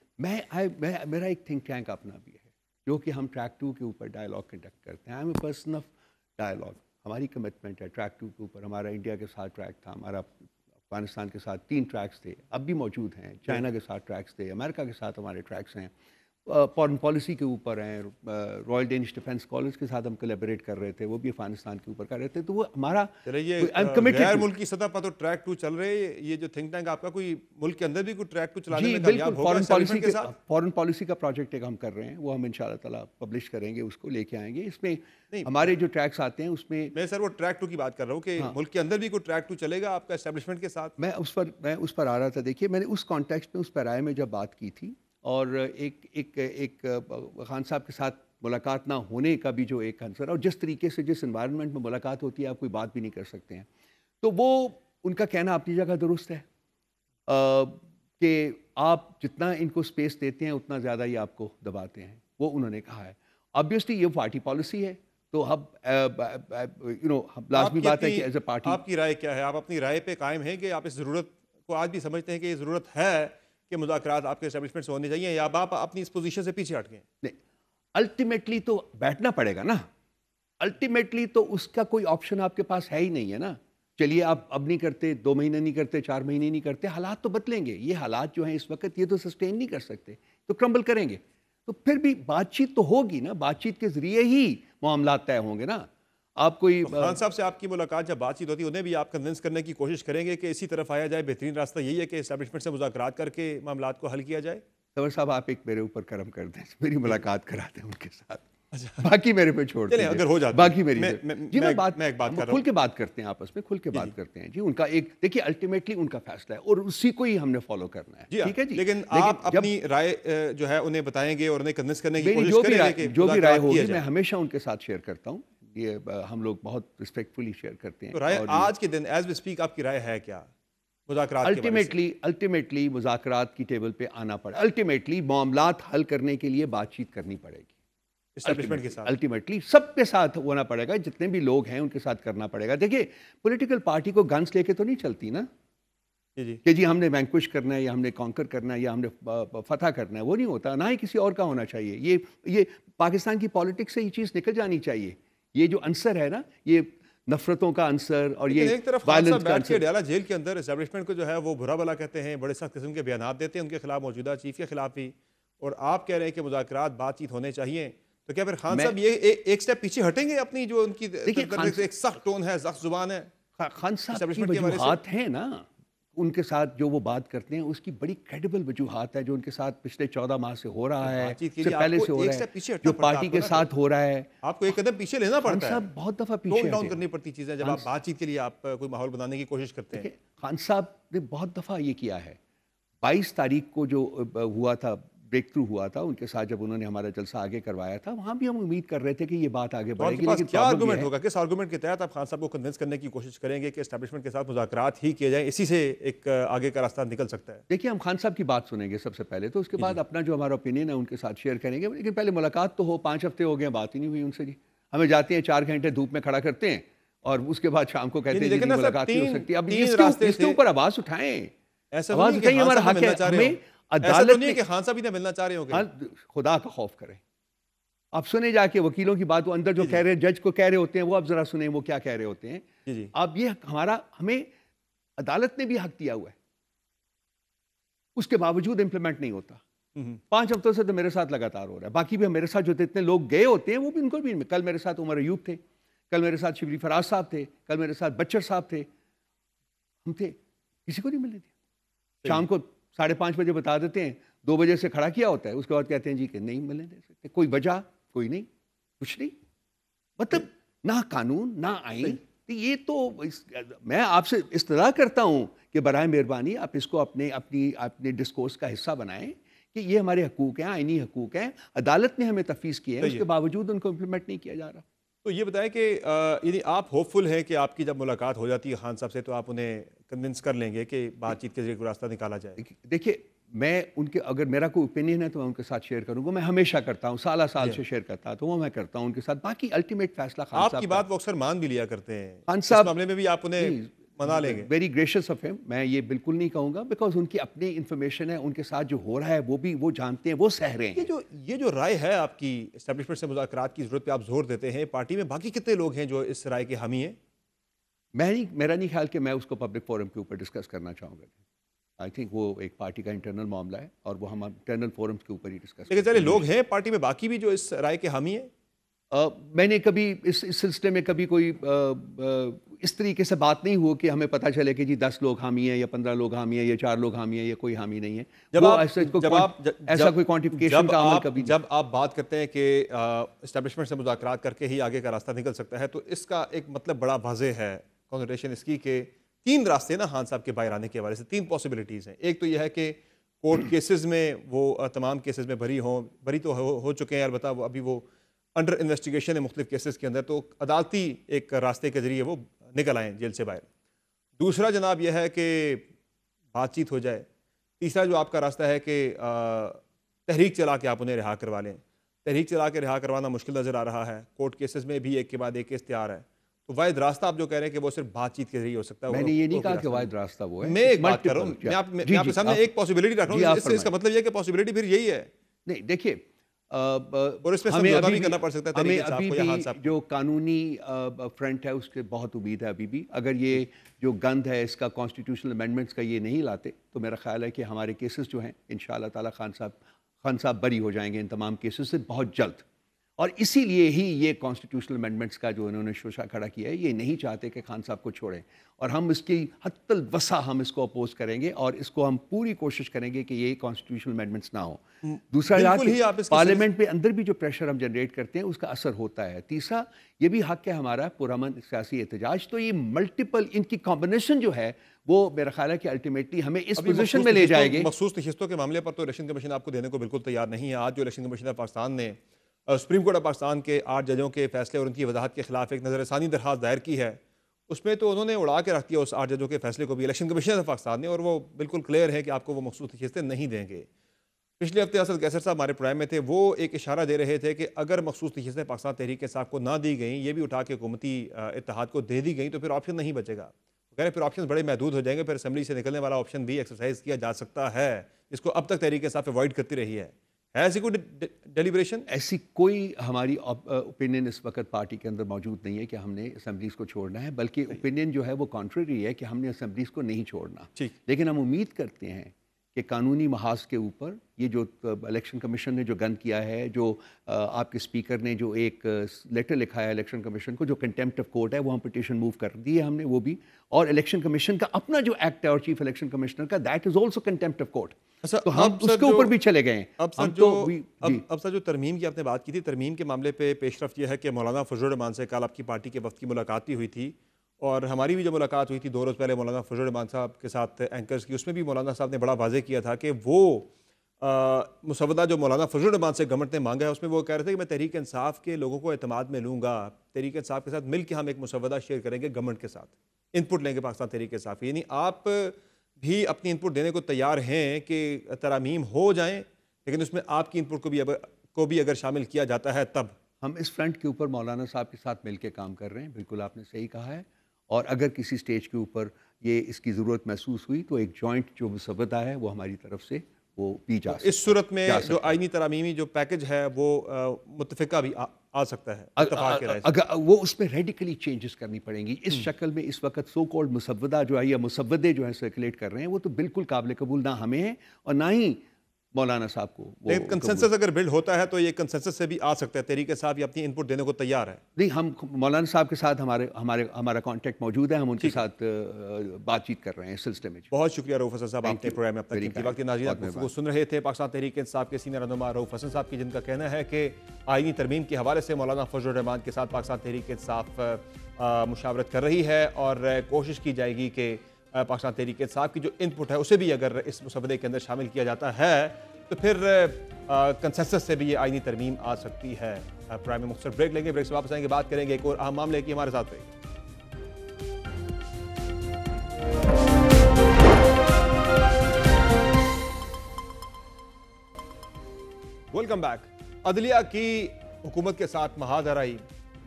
میرا ایک تھنک ٹینک اپنا بھی ہے جو کہ ہم ٹریک 2 کے اوپر ڈائلاگ کنڈکٹ کرتے ہیں. I am a person of dialogue. ہماری کمٹمنٹ ہے ٹریک 2 کے اوپر. ہمارا انڈیا کے ساتھ ٹریک تھا، ہمارا افغانستان کے ساتھ 3 ٹریکس تھے، اب بھی موجود ہیں. چائنا کے ساتھ ٹریکس تھے، امریکہ کے ساتھ ہمارے ٹریکس ہیں. فارن پالیسی کے اوپر ہیں. رائل ڈینش ڈیفنس کالج کے ساتھ ہم کولیبریٹ کر رہے تھے، وہ بھی افغانستان کے اوپر کر رہے تھے. تو وہ ہمارا غیر ملکی سطح پر تو ٹریک 2 چل رہے. یہ جو تھنک ٹینک آپ کا کوئی ملک کے اندر بھی کوئی ٹریک 2 چلانے میں کامیاب ہوگا اسٹیبلشمنٹ کے ساتھ؟ فارن پالیسی کا پروجیکٹ ایک ہم کر رہے ہیں، وہ ہم انشاءاللہ تعالیٰ پبلش کریں گے، اس کو لے کے آئیں گے. اس میں ہمارے جو ٹریکس آتے ہیں اس میں سر وہ ٹریک 2 کی بات کر رہا ہوں کہ ملک کے اندر بھی کوئی ٹریک 2 چلے گا آپ کا اسٹیبلشمنٹ کے ساتھ. میں اس پر آ رہا تھا. دیکھیے میں نے اس کانٹیکسٹ میں اس پیرائے میں جب بات کی تھی، اور ایک خان صاحب کے ساتھ ملاقات نہ ہونے کا بھی جو ایک عنصر، اور جس طریقے سے جس انوائرمنٹ میں ملاقات ہوتی ہے آپ کوئی بات بھی نہیں کر سکتے ہیں، تو وہ ان کا کہنا اپنی جگہ درست ہے کہ آپ جتنا ان کو سپیس دیتے ہیں اتنا زیادہ ہی آپ کو دباتے ہیں. وہ انہوں نے کہا ہے. آبویسلی یہ پارٹی پالیسی ہے، تو اب لازمی بات ہے کہ ایز اے پارٹی. آپ کی رائے کیا ہے؟ آپ اپنی رائے پہ قائم ہیں کہ آپ اس ضرورت کو آج بھی سمجھتے ہیں کہ یہ ضرورت ہے کہ مذاکرات آپ کے اسٹیبلشمنٹ سے ہونے چاہیے، یا آپ اپنی اس پوزیشن سے پیچھے ہٹ گئے؟ نہیں، الٹیمیٹلی تو بیٹھنا پڑے گا نا. الٹیمیٹلی تو اس کا کوئی آپشن آپ کے پاس ہے ہی نہیں ہے نا. چلیے آپ اب نہیں کرتے، 2 مہینے نہیں کرتے، 4 مہینے نہیں کرتے، حالات تو بدلیں گے. یہ حالات جو ہیں اس وقت یہ تو سسٹین نہیں کر سکتے، تو کرمبل کریں گے. تو پھر بھی بات چیت تو ہوگی نا. بات چیت کے ذریعے ہی معاملات طے ہوں گے نا. آپ کوئی خان صاحب سے آپ کی ملاقات جب بات چیت ہوتی ہے انہیں بھی آپ کنونس کرنے کی کوشش کریں گے کہ اسی طرف آیا جائے؟ بہترین راستہ یہی ہے کہ اسٹیبلشمنٹ سے مذاکرات کر کے معاملات کو حل کیا جائے. سور صاحب آپ ایک میرے اوپر کرم کر دیں، میری ملاقات کرا دیں ان کے ساتھ، باقی میرے پہ چھوڑ دیں. اگر ہو جاتا باقی میری جی میں ایک بات کر رہا ہوں، کھل کے بات کرتے ہیں آپس میں، کھل کے بات کرتے ہیں. جی ان کا ایک دیکھیے الٹیمیٹلی ان کا فیصلہ ہے اور اسی کو ہی ہم نے فالو کرنا ہے. ٹھیک ہے جی، لیکن آپ اپنی رائے جو ہے انہیں بتائیں گے اور انہیں کنونس کرنے کی کوشش کریں گے. جو بھی رائے ہوگی میں ہمیشہ ان کے ساتھ شیئر کرتا ہوں. یہ ہم لوگ بہت ریسپیکٹفلی شیئر کرتے ہیں. رائے آج کے دن ایز وی اسپیک آپ کی رائے ہے کیا مذاکرات کے بارے میں؟ الٹیمیٹلی مذاکرات کی ٹیبل پہ آنا پڑے. الٹیمیٹلی معاملات حل کرنے کے لیے بات چیت کرنی پڑے گی اسٹیبلشمنٹ کے ساتھ. الٹیمیٹلی سب کے ساتھ ہونا پڑے گا، جتنے بھی لوگ ہیں ان کے ساتھ کرنا پڑے گا. دیکھیے پولیٹیکل پارٹی کو گنس لے کے تو نہیں چلتی نا کہ جی ہم نے وینکوش کرنا ہے یا ہم نے کانکر کرنا ہے یا ہم نے فتح کرنا ہے. وہ نہیں ہوتا، نہ ہی کسی اور کا ہونا چاہیے. یہ پاکستان کی پالیٹکس سے یہ چیز نکل جانی چاہیے. یہ جو عنصر ہے نا، یہ نفرتوں کا عنصر اور یہ ایک طرف خان صاحب بیٹھ کے ڈیالہ جیل کے اندر اسٹیبلشمنٹ کو جو ہے وہ برا بلا کہتے ہیں، بڑے سخت قسم کے بیانات دیتے ہیں ان کے خلاف، موجودہ چیف کے خلاف بھی، اور آپ کہہ رہے ہیں کہ مذاکرات بات چیت ہونے چاہیے. تو کیا پھر خان صاحب یہ ایک سٹیپ پیچھے ہٹیں گے اپنی جو ان کی ایک سخت ٹون ہے، سخت زبان ہے؟ خان صاحب کی وجوہات ہیں نا، ان کے ساتھ جو وہ بات کرتے ہیں اس کی بڑی کریڈیبل وجوہات ہے، جو ان کے ساتھ پچھلے 14 ماہ سے ہو رہا ہے، بات چیت کے سے لیے پہلے آپ کو سے ہو ایک رہا اسٹیپ پیچھے ہے، ہٹنا جو پڑتا ہے پارٹی آپ کو کے نا، ساتھ ہو رہا ہے۔ آپ کو ایک قدم پیچھے لینا خان پڑتا ہے، صاحب بہت دفعہ ٹون پیچھے ڈاؤن ہٹے کرنی پڑتی چیزیں جب خان آپ بات چیت کے لیے آپ کوئی ماحول بنانے کی کوشش کرتے ہیں۔ دیکھیں، خان صاحب نے بہت دفعہ یہ کیا ہے۔ 22 تاریخ کو جو ہوا تھا، بریک تھرو ہوا تھا ان کے ساتھ، جب انہوں نے ہمارا جلسہ آگے کروایا تھا، وہاں بھی ہم امید کر رہے تھے کہ یہ بات آگے تو بڑھے آپ کے گی، پاس لیکن کیا پرابلم یہ آرگومنٹ ہے ہوگا، کس آرگومنٹ کے تحت آپ خان صاحب کو کنونس کرنے کی کوشش کریں گے کہ اسٹیبلشمنٹ کے ساتھ مذاکرات ہی کیے جائیں، اسی سے ایک آگے کا راستہ نکل سکتا ہے؟ دیکھیے، ہم خان صاحب کی بات سنیں گے سب سے پہلے، تو اس کے بعد اپنا جو ہمارا اوپینین ہے ان کے ساتھ شیئر کریں گے، لیکن پہلے ملاقات تو ہو۔ 5 ہفتے ہو گئے بات ہی نہیں ہوئی ان سے جی۔ ہمیں جاتے ہیں 4 گھنٹے دھوپ میں کھڑا کرتے ہیں اور اس کے بعد شام کو کہتے ہیں جی لیکن نہیں صاحب ملاقات نہیں ہو سکتی۔ اب تین اس راستے کے اوپر آواز اٹھائیں، ایسا تو آواز نہیں کہ اٹھائیں، خان ہمارا صاحب حق ملنا ہے۔ چاہ رہے ہمیں ہوں، ایسا تو عدالت نہیں ہے نے، کہ خان صاحب ہی نہ ملنا چاہ رہے ہوں کہ خدا کا خوف کریں، آپ سنیں جا کے وکیلوں کی بات، وہ اندر جو کہہ رہے ہیں، جج کو کہہ رہے ہوتے ہیں، وہ اب ذرا سنیں وہ کیا کہہ رہے ہوتے ہیں۔ جی اب یہ ہمیں عدالت نے بھی حق دیا ہوا ہے، اس کے باوجود امپلیمنٹ نہیں ہوتا۔ 5 ہفتوں سے تو میرے ساتھ لگاتار ہو رہا ہے۔ باقی بھی میرے ساتھ جو اتنے لوگ گئے ہوتے ہیں وہ بھی، ان کو بھی، کل میرے ساتھ عمر ایوب تھے، کل میرے ساتھ شبلی فراز صاحب تھے، کل میرے ساتھ بچر صاحب تھے، ہم تھے، کسی کو نہیں ملنے دیا۔ شام کو 5:30 بجے بتا دیتے ہیں، 2 بجے سے کھڑا کیا ہوتا ہے، اس کے بعد کہتے ہیں جی کہ نہیں ملنے دے سکتے، کوئی وجہ کوئی نہیں، کچھ نہیں، مطلب نہ قانون نہ آئین۔ یہ تو میں آپ سے استدعا کرتا ہوں کہ برائے مہربانی آپ اس کو اپنے ڈسکورس کا حصہ بنائیں کہ یہ ہمارے حقوق ہیں، آئینی حقوق ہیں، عدالت نے ہمیں تفویض کیے ہیں، اس کے باوجود ان کو امپلیمنٹ نہیں کیا جا رہا۔ تو یہ بتائیں کہ یعنی آپ ہوپ فل ہیں کہ آپ کی جب ملاقات ہو جاتی ہے خان صاحب سے تو آپ انہیں کنونس کر لیں گے کہ بات چیت کے ذریعے کوئی راستہ نکالا جائے؟ دیکھیے، میں ان کے، اگر میرا کوئی اوپینین ہے تو میں ان کے ساتھ شیئر کروں گا، میں ہمیشہ کرتا ہوں، سال سے شیئر کرتا ہوں، تو وہ میں کرتا ہوں ان کے ساتھ۔ باقی الٹیمیٹ فیصلہ خان صاحب آپ کی بات وہ اکثر مان بھی لیا کرتے ہیں، خان اس صاحب معاملے میں بھی آپ انہیں منا لیں گے؟ ویری گریشیس آف ہم، میں یہ بالکل نہیں کہوں گا، بیکاز ان کی اپنی انفارمیشن ہے، ان کے ساتھ جو ہو رہا ہے وہ بھی وہ جانتے ہیں، وہ سہ رہے ہیں۔ یہ جو رائے ہے آپ کی اسٹیبلشمنٹ سے مذاکرات کی ضرورت پہ آپ زور دیتے ہیں، پارٹی میں باقی کتنے لوگ ہیں جو اس رائے کے حامی ہیں؟ میرا نہیں خیال کہ میں اس کو پبلک فورم کے اوپر ڈسکس کرنا چاہوں گا۔ آئی تھنک وہ ایک پارٹی کا انٹرنل معاملہ ہے اور وہ ہم انٹرنل فورمز کے اوپر ہی ڈسکس لیکن چلے لوگ ہیں پارٹی میں باقی بھی جو اس رائے کے حامی ہیں؟ میں نے کبھی اس سلسلے میں کبھی کوئی اس طریقے سے بات نہیں ہو کہ ہمیں پتہ چلے کہ جی 10 لوگ حامی ہیں یا 15 لوگ حامی ہیں یا 4 لوگ حامی ہیں یا کوئی حامی نہیں ہے۔ ایسا کوئی کوانٹیفیکیشن کا عمل کبھی نہیں۔ جب آپ بات کرتے ہیں کہ اسٹیبلشمنٹ سے مذاکرات کر کے ہی آگے کا راستہ نکل سکتا ہے، تو اس کا ایک مطلب بڑا واضح ہے، کنوٹیشن اس کی کہ 3 راستے نا خان صاحب کے باہر آنے کے حوالے سے، 3 پاسبلٹیز ہیں۔ ایک تو یہ ہے کہ کورٹ کیسز میں وہ تمام کیسز میں بری تو ہو چکے ہیں، البتہ وہ ابھی وہ انڈر انویسٹیگیشن ہے مختلف کیسز کے اندر، تو عدالتی ایک راستے کے ذریعے وہ نکل آئیں جیل سے باہر۔ دوسرا جناب یہ ہے کہ بات چیت ہو جائے۔ تیسرا جو آپ کا راستہ ہے کہ تحریک چلا کے آپ انہیں رہا کروا لیں۔ تحریک چلا کے رہا کروانا مشکل نظر آ رہا ہے، کورٹ کیسز میں بھی ایک کے بعد ایک کیس تیار ہے، تو واحد راستہ آپ جو کہہ رہے ہیں کہ وہ صرف بات چیت کے ذریعے ہو سکتا ہے۔ میں نے یہ نہیں کہا کہ واحد راستہ وہ ہے، میں ایک بات کر رہا ہوں، میں آپ کے سامنے ایک پاسبلٹی رکھ رہا ہوں، اس کا مطلب یہ کہ پاسبلٹی پھر یہی ہے۔ نہیں دیکھیے، ہمیں ابھی بھی جو قانونی فرنٹ ہے اس کے بہت امید ہے ابھی بھی۔ اگر یہ جو گند ہے اس کا کانسٹیٹیوشنل امینڈمنٹس کا یہ نہیں لاتے تو میرا خیال ہے کہ ہمارے کیسز جو ہیں انشاءاللہ تعالی خان صاحب بری ہو جائیں گے ان تمام کیسز سے بہت جلد۔ اور اسی لیے ہی یہ کانسٹیٹیوشنل امینڈمنٹس کا جو انہوں نے شوشہ کھڑا کیا ہے، یہ نہیں چاہتے کہ خان صاحب کو چھوڑیں، اور ہم اس کی حتی الوسع ہم اس کو اپوز کریں گے اور اس کو ہم پوری کوشش کریں گے کہ یہ کانسٹیٹیوشنل امینڈمنٹس نہ ہوں۔ دوسرا پارلیمنٹ پہ اندر بھی جو پریشر ہم جنریٹ کرتے ہیں اس کا اثر ہوتا ہے۔ تیسرا یہ بھی حق ہے ہمارا پرامن سیاسی احتجاج۔ تو یہ ملٹیپل ان کی کمبینیشن جو ہے وہ میرا خیال ہے کہ الٹیمیٹلی ہمیں اس پوزیشن میں لے جائے گے۔ مخصوص نشستوں کے معاملے پر تو الیکشن کمیشن آپ کو دینے کو بالکل تیار نہیں ہے۔ آج جو الیکشن کمیشن آف پاکستان نے سپریم کورٹ آف پاکستان کے 8 ججوں کے فیصلے اور ان کی وضاحت کے خلاف ایک نظر ثانی درخواست دائر کی ہے، اس میں تو انہوں نے اڑا کے رکھ دیا اس 8 ججوں کے فیصلے کو بھی الیکشن کمیشن آف پاکستان نے، اور وہ بالکل کلیئر ہے کہ آپ کو وہ مخصوص نشستیں نہیں دیں گے۔ پچھلے ہفتے اسد قیصر صاحب ہمارے پروگرام میں تھے، وہ ایک اشارہ دے رہے تھے کہ اگر مخصوص نشستیں پاکستان تحریک انصاف کو نہ دی گئیں، یہ بھی اٹھا کے حکومتی اتحاد کو دے دی گئیں، تو پھر آپشن نہیں بچے گا۔ کہہ رہے پھر آپشن بڑے محدود ہو جائیں گے، پھر اسمبلی سے نکلنے والا آپشن بھی ایکسرسائز کیا جا سکتا ہے، جس کو اب تک تحریک انصاف اوائڈ کرتی رہی ہے۔ ایسی کوئی ڈیلیبریشن؟ ایسی کوئی ہماری اوپینین اس وقت پارٹی کے اندر موجود نہیں ہے کہ ہم نے اسمبلیز کو چھوڑنا ہے، بلکہ اوپینین جو ہے وہ کانٹریری ہے کہ ہم نے اسمبلیز کو نہیں چھوڑنا۔ لیکن ہم امید کرتے ہیں کہ قانونی محاذ کے اوپر یہ جو الیکشن کمیشن نے جو گند کیا ہے، جو آپ کے اسپیکر نے جو ایک لیٹر لکھا ہے الیکشن کمیشن کو، جو کنٹیمپٹ آف کورٹ ہے، وہ ہم پٹیشن موو کر دی ہے ہم نے وہ بھی، اور الیکشن کمیشن کا اپنا جو ایکٹ ہے اور چیف الیکشن کمشنر کا، that is also contempt of court. تو ہم اس کے اوپر بھی چلے گئے ہیں. اب سر جو ترمیم کی آپ نے بات کی تھی، ترمیم کے معاملے پہ پیش رفت یہ ہے کہ مولانا فضل الرحمان سے کل آپ کی پارٹی کے وفد کی ملاقات بھی ہوئی تھی، اور ہماری بھی جو ملاقات ہوئی تھی 2 روز پہلے مولانا فضل الرحمان صاحب کے ساتھ اینکرز کی، اس میں بھی مولانا صاحب نے بڑا واضح کیا تھا کہ وہ مسودہ جو مولانا فضل الرحمان سے گورنمنٹ نے مانگا ہے، اس میں وہ کہہ رہے تھے کہ میں تحریک انصاف کے لوگوں کو اعتماد میں لوں گا، تحریک انصاف کے ساتھ مل کے ہم ایک مسودہ شیئر کریں گے گورنمنٹ کے ساتھ، ان پٹ لیں گے پاکستان تحریک انصاف. یعنی آپ بھی اپنی ان پٹ دینے کو تیار ہیں کہ ترامیم ہو جائیں، لیکن اس میں آپ کی ان پٹ کو بھی اگر شامل کیا جاتا ہے تب؟ ہم اس فرنٹ کے اوپر مولانا صاحب کے ساتھ مل کے کام کر رہے ہیں، بالکل آپ نے صحیح کہا ہے. اور اگر کسی سٹیج کے اوپر یہ اس کی ضرورت محسوس ہوئی تو ایک جوائنٹ جو مسودہ ہے وہ ہماری طرف سے وہ بھی جا سکتا ہے. اس صورت میں جو آئینی ترامیمی جو پیکج ہے وہ متفقہ بھی آ سکتا ہے اتفاق کے رائے سے. اگر وہ اس میں ریڈیکلی چینجز کرنی پڑیں گی. اس شکل میں اس وقت سو کالڈ مسودہ جو ہے یا مسودے جو ہیں سرکولیٹ کر رہے ہیں وہ تو بالکل قابل قبول نہ ہمیں ہیں اور نہ ہی مولانا صاحب کو. لیکن کنسنسس اگر بلڈ ہوتا ہے تو یہ کنسنسس سے بھی آ سکتا ہے، تحریک صاحب یہ اپنی ان پٹ دینے کو تیار ہے. نہیں، ہم مولانا صاحب کے ساتھ ہمارا کانٹیکٹ موجود ہے، ہم ان کے ساتھ بات چیت کر رہے ہیں اس سلسلے میں. بہت شکریہ رؤف حسن صاحب، آپ نے پروگرام میں اپنا قیمتی وقت. ناظرین آپ گفتگو سن رہے تھے پاکستان تحریک انصاف کے سینئر رہنما رؤف حسن صاحب کی، جن کا کہنا ہے کہ آئینی ترمیم کے حوالے سے مولانا فضل الرحمان کے ساتھ پاکستان تحریک انصاف مشاورت کر رہی ہے اور کوشش کی جائے گی کہ پاکستان تحریک انصاف کی جو ان پٹ ہے اسے بھی اگر اس مسودے کے اندر شامل کیا جاتا ہے تو پھر کنسنسس سے بھی یہ آئینی ترمیم آ سکتی ہے. پرائم میں مختصر بریک لیں گے، بریک سے واپس آئیں گے، بات کریں گے ایک اور اہم معاملے کی. ہمارے ساتھ رہیے. Welcome back. عدلیہ کی حکومت کے ساتھ محاذ آرائی،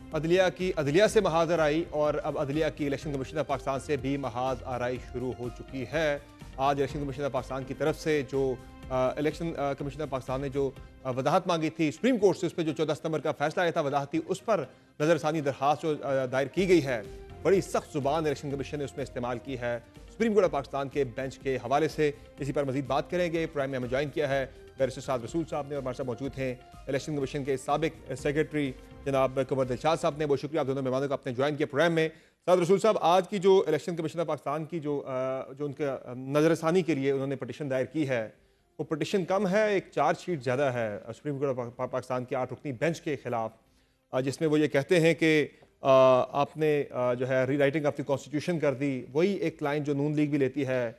عدلیہ سے محاذ آرائی، اور اب عدلیہ کی الیکشن کمیشن آف پاکستان سے بھی محاذ آرائی شروع ہو چکی ہے. آج الیکشن کمیشن آف پاکستان کی طرف سے جو الیکشن کمیشن آف پاکستان نے جو وضاحت مانگی تھی سپریم کورٹ سے، اس پہ جو 14 ستمبر کا فیصلہ آیا تھا وضاحتی، اس پر نظر ثانی درخواست جو دائر کی گئی ہے، بڑی سخت زبان الیکشن کمیشن نے اس میں استعمال کی ہے سپریم کورٹ آف پاکستان کے بینچ کے حوالے سے. اسی پر مزید بات کریں گے. پرائم میں ہمیں جوائن کیا ہے بیرسٹر سعد رسول صاحب نے، اور ہمارے ساتھ موجود ہیں الیکشن کمیشن کے سابق سیکرٹری جناب قمر دلشاد صاحب نے. بہت شکریہ آپ دونوں مہمانوں کا آپ نے جوائن کیا پروگرام میں. سعد رسول صاحب، آج کی جو الیکشن کمیشن آف پاکستان کی جو ان کا نظر ثانی کے لیے انہوں نے پٹیشن دائر کی ہے، وہ پٹیشن کم ہے، ایک چارج شیٹ زیادہ ہے سپریم کورٹ آف پاکستان کے 8 رکنی بینچ کے خلاف، جس میں وہ یہ کہتے ہیں کہ آپ نے جو ہے rewriting of the constitution کر دی. وہی ایک لائن جو نون لیگ بھی لیتی ہے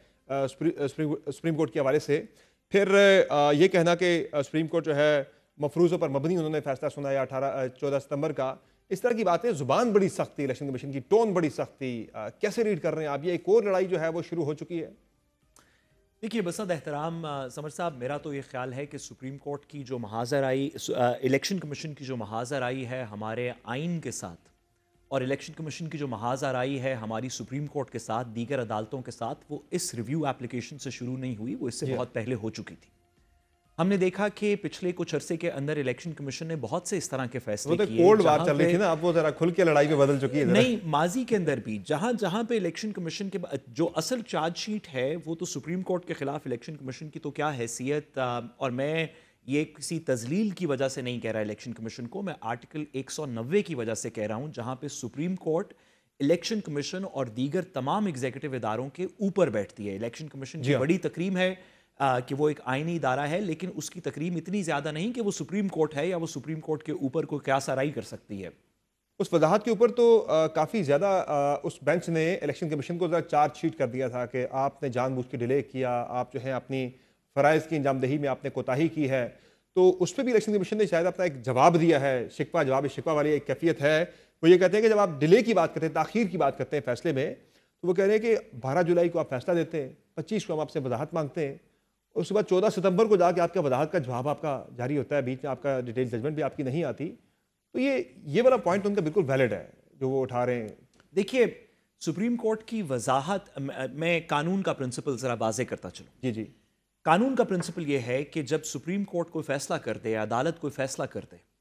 سپریم کورٹ کے حوالے سے. پھر یہ کہنا کہ سپریم کورٹ جو ہے مفروضوں پر مبنی انہوں نے فیصلہ سنایا 14 ستمبر کا. اس طرح کی باتیں، زبان بڑی سخت تھی الیکشن کمیشن کی، ٹون بڑی سخت تھی. کیسے ریڈ کر رہے ہیں آپ؟ یہ ایک اور لڑائی جو ہے وہ شروع ہو چکی ہے. دیکھیے بسد احترام سمر صاحب، میرا تو یہ خیال ہے کہ سپریم کورٹ کی جو محاذ آرائی، الیکشن کمیشن کی جو محاذ آرائی ہے ہمارے آئین کے ساتھ، اور الیکشن کمیشن کی جو محاذ آرائی ہے ہماری سپریم کورٹ کے ساتھ، دیگر عدالتوں کے ساتھ، وہ اس ریویو ایپلیکیشن سے شروع نہیں ہوئی، وہ اس سے بہت پہلے ہو چکی تھی. ہم نے دیکھا کہ پچھلے کچھ عرصے کے اندر الیکشن کمیشن نے بہت سے اس طرح کے فیصلے کیے. کولڈ وار چل رہی تھی نا، اب وہ ذرا کھل کے لڑائی میں بدل چکی ہے. نہیں، ماضی کے اندر بھی جہاں پہ الیکشن کمیشن کے جو اصل چارج شیٹ ہے وہ تو سپریم کورٹ کے خلاف الیکشن کمیشن کی تو کیا حیثیت، اور میں یہ کسی تذلیل کی وجہ سے نہیں کہہ رہا الیکشن کمیشن کو، میں آرٹیکل 190 کی وجہ سے کہہ رہا ہوں، جہاں پہ سپریم کورٹ الیکشن کمیشن اور دیگر تمام ایگزیکٹو اداروں کے اوپر بیٹھتی ہے. الیکشن کمیشن کی بڑی تکریم ہے کہ وہ ایک آئینی ادارہ ہے، لیکن اس کی تکریم اتنی زیادہ نہیں کہ وہ سپریم کورٹ ہے یا وہ سپریم کورٹ کے اوپر کوئی قیاس آرائی کر سکتی ہے. اس وضاحت کے اوپر تو کافی زیادہ اس بینچ نے الیکشن کمیشن کو ذرا چارج شیٹ کر دیا تھا کہ آپ نے جان بوجھ کے ڈیلے کیا، آپ جو ہیں اپنی فرائض کی انجام دہی میں آپ نے کوتاہی کی ہے. تو اس پہ بھی الیکشن کمیشن نے شاید اپنا ایک جواب دیا ہے، جواب شکوہ والی ایک کیفیت ہے. وہ یہ کہتے ہیں کہ جب آپ ڈیلے کی بات کرتے ہیں، تاخیر کی بات کرتے ہیں فیصلے میں، تو وہ کہہ رہے ہیں کہ 12 جولائی کو آپ فیصلہ دیتے ہیں، 25 کو ہم آپ سے وضاحت مانگتے ہیں، اس کے بعد 14 ستمبر کو جا کے آپ کا وضاحت کا جواب آپ کا جاری ہوتا ہے، بیچ میں آپ کا ڈیٹیل ججمنٹ بھی آپ کی نہیں آتی. تو یہ والا پوائنٹ ان کا بالکل ویلڈ ہے جو وہ اٹھا رہے ہیں. دیکھیے سپریم کورٹ کی وضاحت، میں قانون کا پرنسپل ذرا واضح کرتا چلوں. جی قانون کا پرنسپل یہ ہے کہ جب سپریم کورٹ کوئی فیصلہ کر دے، عدالت کوئی فیصلہ کر دے،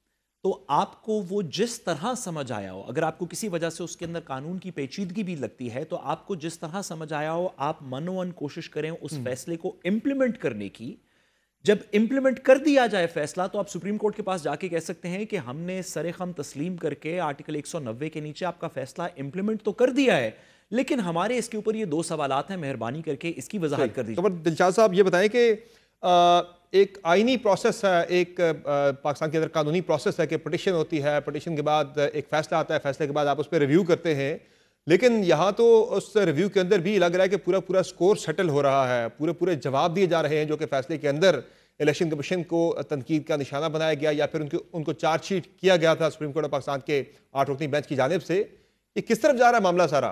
تو آپ کو وہ جس طرح سمجھ آیا ہو, اگر آپ کو کسی وجہ سے اس کے اندر قانون کی پیچیدگی بھی لگتی ہے, تو آپ کو جس طرح سمجھ آیا ہو آپ منوان کوشش کریں اس فیصلے کو امپلیمنٹ کرنے کی. جب امپلیمنٹ کر دیا جائے فیصلہ تو آپ سپریم کورٹ کے پاس جا کے کہہ سکتے ہیں کہ ہم نے سر خم تسلیم کر کے آرٹیکل 190 کے نیچے آپ کا فیصلہ امپلیمنٹ تو کر دیا ہے, لیکن ہمارے اس کے اوپر یہ 2 سوالات ہیں, مہربانی کر کے اس کی وضاحت کر دیجیے. قمر دلشاد صاحب یہ بتائیں کہ ایک آئینی پروسیس ہے, ایک پاکستان کے اندر قانونی پروسیس ہے کہ پٹیشن ہوتی ہے, پٹیشن کے بعد ایک فیصلہ آتا ہے, فیصلے کے بعد آپ اس پہ ریویو کرتے ہیں, لیکن یہاں تو اس ریویو کے اندر بھی لگ رہا ہے کہ پورا سکور سیٹل ہو رہا ہے, پورے جواب دیے جا رہے ہیں جو کہ فیصلے کے اندر الیکشن کمیشن کو تنقید کا نشانہ بنایا گیا یا پھر ان کو چارج شیٹ کیا گیا تھا سپریم کورٹ آف پاکستان کے 8 رکنی بینچ کی جانب سے. یہ کس طرف جا رہا ہے معاملہ سارا؟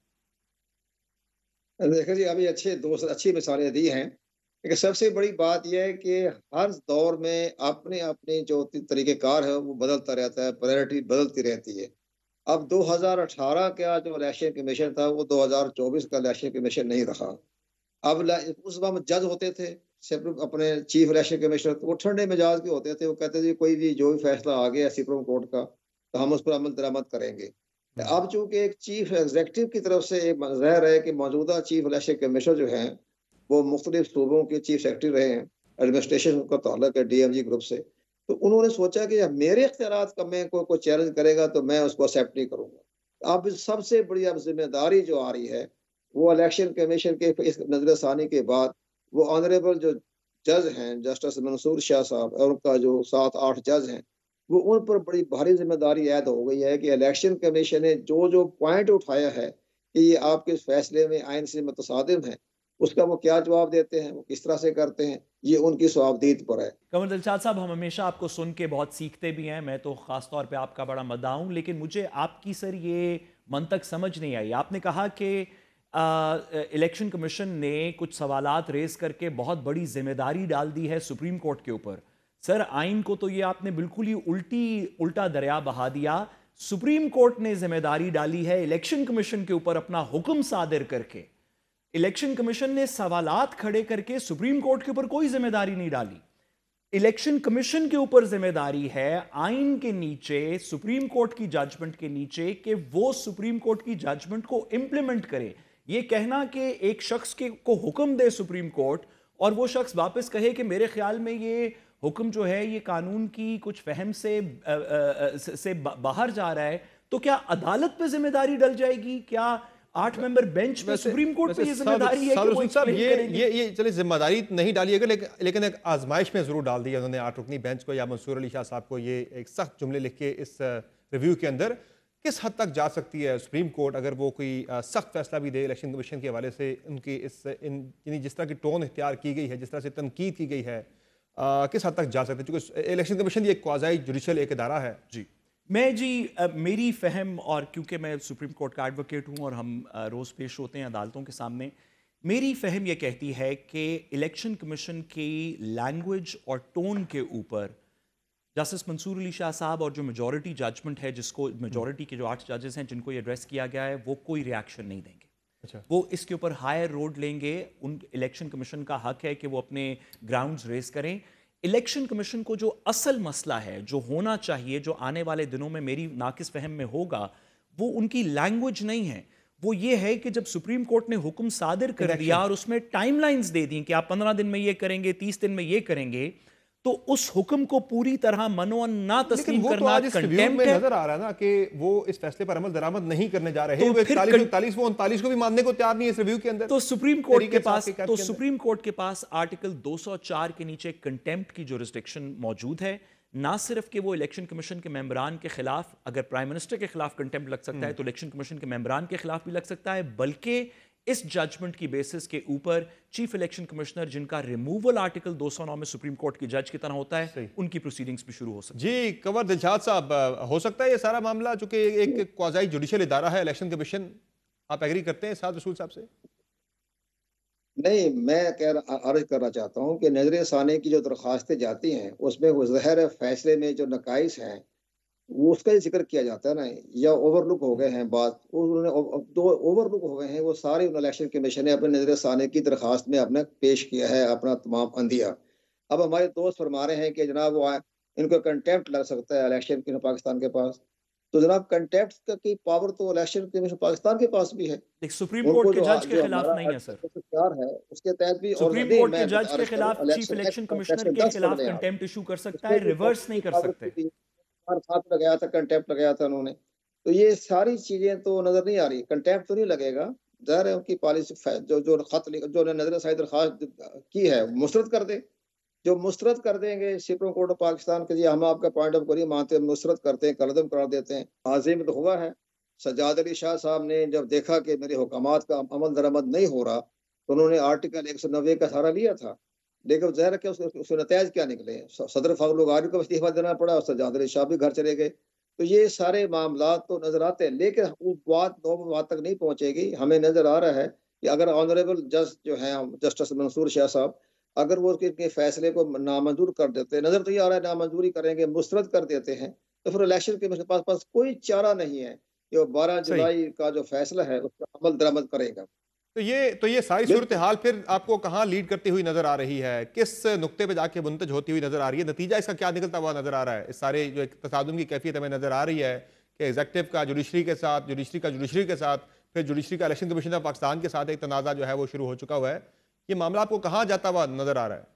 دیکھیں جی, ابھی اچھی مثالیں دی ہیں, لیکن سب سے بڑی بات یہ ہے کہ ہر دور میں اپنے جو طریقہ کار ہے وہ بدلتا رہتا ہے, پرائرٹی بدلتی رہتی ہے. اب 2018 کا جو الیکشن کمیشن تھا وہ 2024 کا الیکشن کمیشن نہیں رہا. اب اس وقت جج ہوتے تھے اپنے چیف الیکشن کمشنر, وہ ٹھنڈے مزاج کے ہوتے تھے, وہ کہتے تھے کوئی بھی جو بھی فیصلہ آ گیا سپریم کورٹ کا تو ہم اس پر عمل درآمد کریں گے. اب چونکہ ایک چیف ایگزیکٹو کی طرف سے ایک ظاہر ہے کہ موجودہ چیف الیکشن کمشنر جو ہیں وہ مختلف صوبوں کے چیف سیکرٹری رہے ہیں, ایڈمنسٹریشن کا تعلق ہے ڈی ایم جی گروپ سے, تو انہوں نے سوچا کہ میرے اختیارات کا میں کوئی چیلنج کرے گا تو میں اس کو ایکسیپٹ نہیں کروں گا. اب سب سے بڑی اب ذمہ داری جو آ رہی ہے وہ الیکشن کمیشن کے اس نظر ثانی کے بعد وہ آنریبل جو جج ہیں جسٹس منصور شاہ صاحب اور ان کا جو 7-8 جج ہیں وہ ان پر بڑی بھاری ذمہ داری عائد ہو گئی ہے کہ الیکشن کمیشن نے جو پوائنٹ اٹھایا ہے کہ یہ آپ کے فیصلے میں آئین سے متصادم ہے, اس کا وہ کیا جواب دیتے ہیں, وہ کس طرح سے کرتے ہیں, یہ ان کی صوابدید پر ہے. قمر دلشاد صاحب, ہم ہمیشہ آپ کو سن کے بہت سیکھتے بھی ہیں, میں تو خاص طور پہ آپ کا بڑا مداح ہوں, لیکن مجھے آپ کی سر یہ منطق سمجھ نہیں آئی. آپ نے کہا کہ الیکشن کمیشن نے کچھ سوالات ریز کر کے بہت بڑی ذمہ داری ڈال دی ہے سپریم کورٹ کے اوپر. سر آئین کو تو یہ آپ نے بالکل ہی الٹا دریا بہا دیا. سپریم کورٹ نے ذمہ داری ڈالی ہے الیکشن کمیشن کے اوپر اپنا حکم صادر کر کے. الیکشن کمیشن نے سوالات کھڑے کر کے سپریم کورٹ کے اوپر کوئی ذمہ داری نہیں ڈالی. الیکشن کمیشن کے اوپر ذمہ داری ہے آئین کے نیچے, سپریم کورٹ کی ججمنٹ کے نیچے, کہ وہ سپریم کورٹ کی ججمنٹ کو امپلیمنٹ کرے. یہ کہنا کہ ایک شخص کو حکم دے سپریم کورٹ اور وہ شخص واپس کہے کہ میرے خیال میں یہ حکم جو ہے یہ قانون کی کچھ فہم سے باہر جا رہا ہے, تو کیا عدالت پہ ذمہ داری ڈل جائے گی؟ کیا 8 ممبر بینچ پہ سپریم کورٹ پہ یہ ذمہ داری ہے کہ وہ ایکسپلین کریں گے؟ یہ چلے ذمہ داری نہیں ڈالی ہے لیکن ایک آزمائش میں ضرور ڈال دی ہے انہوں نے 8 رکنی بینچ کو یا منصور علی شاہ صاحب کو یہ ایک سخت جملے لکھ کے اس ریویو کے اندر. کس حد تک جا سکتی ہے سپریم کورٹ اگر وہ کوئی سخت فیصلہ بھی دے الیکشن کمیشن کے حوالے سے, ان کی یعنی جس طرح کی ٹون اختیار کی گئی ہے, جس طرح سے تنقید کی گئی ہے, کس حد تک جا سکتے ہیں؟ چونکہ الیکشن کمیشن یہ ایک کوازائی جوڈیشل ایک ادارہ ہے. میری فہم, اور کیونکہ میں سپریم کورٹ کا ایڈوکیٹ ہوں اور ہم روز پیش ہوتے ہیں عدالتوں کے سامنے, میری فہم یہ کہتی ہے کہ الیکشن کمیشن کی لینگویج اور ٹون کے اوپر جسٹس منصور علی شاہ صاحب اور جو میجورٹی ججمنٹ ہے, جس کو میجورٹی کے جو 8 ججز ہیں جن کو یہ ایڈریس کیا گیا ہے, وہ کوئی ریاکشن نہیں دیں گے. وہ اس کے اوپر ہائر روڈ لیں گے. ان الیکشن کمیشن کا حق ہے کہ وہ اپنے گراؤنڈز ریز کریں. الیکشن کمیشن کو جو اصل مسئلہ ہے, جو ہونا چاہیے, جو آنے والے دنوں میں میری ناقص فہم میں ہوگا, وہ ان کی لینگویج نہیں ہے. وہ یہ ہے کہ جب سپریم کورٹ نے حکم صادر کر دیا اور اس میں ٹائم لائنز دے دیں کہ آپ 15 دن میں یہ کریں گے, 30 دن میں یہ کریں گے, تو اس حکم کو پوری طرح منو نہ تسلیم کرنا کنٹیمپٹ ہے. نظر آ رہا ہے نا کہ وہ اس فیصلے پر عمل درآمد نہیں کرنے جا رہے. وہ 41 وہ 39 کو بھی ماننے کو تیار نہیں ہے اس ریویو کے اندر. تو سپریم کورٹ کے پاس آرٹیکل 204 کے نیچے کنٹیمپٹ کی جورسڈکشن موجود ہے. نہ صرف کہ وہ الیکشن کمیشن کے ممبران کے خلاف, اگر پرائم منسٹر کے خلاف کنٹیمپٹ لگ سکتا ہے تو الیکشن کمیشن کے ممبران کے خلاف بھی لگ سکتا ہے, بلکہ اس ججمنٹ کی بیسس کے اوپر چیف الیکشن کمشنر جن کا ریموول آرٹیکل 209 میں سپریم کورٹ کی جج کی طرح ہوتا ہے, ان کی پروسیڈنگز بھی شروع ہو سکتی ہے. جی قمر دلشاد صاحب, ہو سکتا ہے یہ سارا معاملہ چونکہ ایک کوازائی جوڈیشل ادارہ ہے الیکشن کمیشن, آپ ایگری کرتے ہیں سعد رسول صاحب سے؟ نہیں, میں عرض کرنا چاہتا ہوں کہ نظر ثانی کی جو درخواستیں جاتی ہیں اس میں وہ ظاہر فیصلے میں جو نقائص ہیں وہ اس کا ہی ذکر کیا جاتا ہے نا, یا اوور لک ہو گئے ہیں بات, انہوں نے جو اوور لک ہو گئے ہیں وہ سارے الیکشن کمیشن نے اپنے نظر ثانی کی درخواست میں اپنا پیش کیا ہے اپنا تمام اندیا. اب ہمارے دوست فرما رہے ہیں کہ جناب وہ ان کو کنٹیمپٹ لگ سکتا ہے الیکشن کے پاکستان کے پاس. تو جناب کنٹیمپٹ کی پاور تو الیکشن کمیشن پاکستان کے پاس بھی ہے. سپریم کورٹ کے جج کے خلاف نہیں ہے سر. ہے اس کے تحت بھی سپریم کورٹ کے جج کے خلاف چیف الیکشن کمشنر کے خلاف کنٹیمپٹ ایشو کر سکتا ہے, ریورس نہیں کر سکتے. ساتھ لگایا تھا, کنٹیمپٹ لگایا تھا انہوں نے. تو یہ ساری چیزیں تو نظر نہیں آ رہی. کنٹیمپٹ تو نہیں لگے گا, ظاہر ہے ان کی پالیسی جو خط جو نظر ثانی درخواست کی ہے مسترد کر دے. جو مسترد کر دیں گے سپریم کورٹ آف پاکستان کے, ہم آپ کا پوائنٹ آف کو نہیں مانتے, مسترد کرتے ہیں, قلعدم قرار دیتے ہیں. حاضر میں تو ہوا ہے, سجاد علی شاہ صاحب نے جب دیکھا کہ میرے حکامات کا عمل درآمد نہیں ہو رہا تو انہوں نے آرٹیکل 190 کا سہارا لیا تھا. لیکن ظاہر ہے کہ اس کے نتائج کیا نکلے. صدر فاروق لغاری کو استعفیٰ دینا پڑا اور سجاد علی شاہ بھی گھر چلے گئے. تو یہ سارے معاملات تو نظر آتے ہیں, لیکن وہ بات تک نہیں پہنچے گی. ہمیں نظر آ رہا ہے کہ اگر آنریبل جج جو ہیں جسٹس منصور شاہ صاحب, اگر وہ کے فیصلے کو نامنظور کر دیتے, نظر تو یہ آ رہا ہے نامنظوری کریں گے, مسترد کر دیتے ہیں, تو پھر الیکشن کے پاس کوئی چارہ نہیں ہے کہ وہ 12 جولائی کا جو فیصلہ ہے اس کا عمل درآمد کرے گا. تو یہ ساری صورتحال پھر آپ کو کہاں لیڈ کرتی ہوئی نظر آ رہی ہے, کس نقطے پہ جا کے منتج ہوتی ہوئی نظر آ رہی ہے, نتیجہ اس کا کیا نکلتا ہوا نظر آ رہا ہے؟ اس سارے جو ایک تصادم کی کیفیت ہمیں نظر آ رہی ہے کہ ایگزیکٹو کا جوڈیشری کے ساتھ, جوڈیشری کے ساتھ, پھر جوڈیشری کا الیکشن کمیشن آف پاکستان کے ساتھ ایک تنازع جو ہے وہ شروع ہو چکا ہوا ہے. یہ معاملہ آپ کو کہاں جاتا ہوا نظر آ رہا ہے؟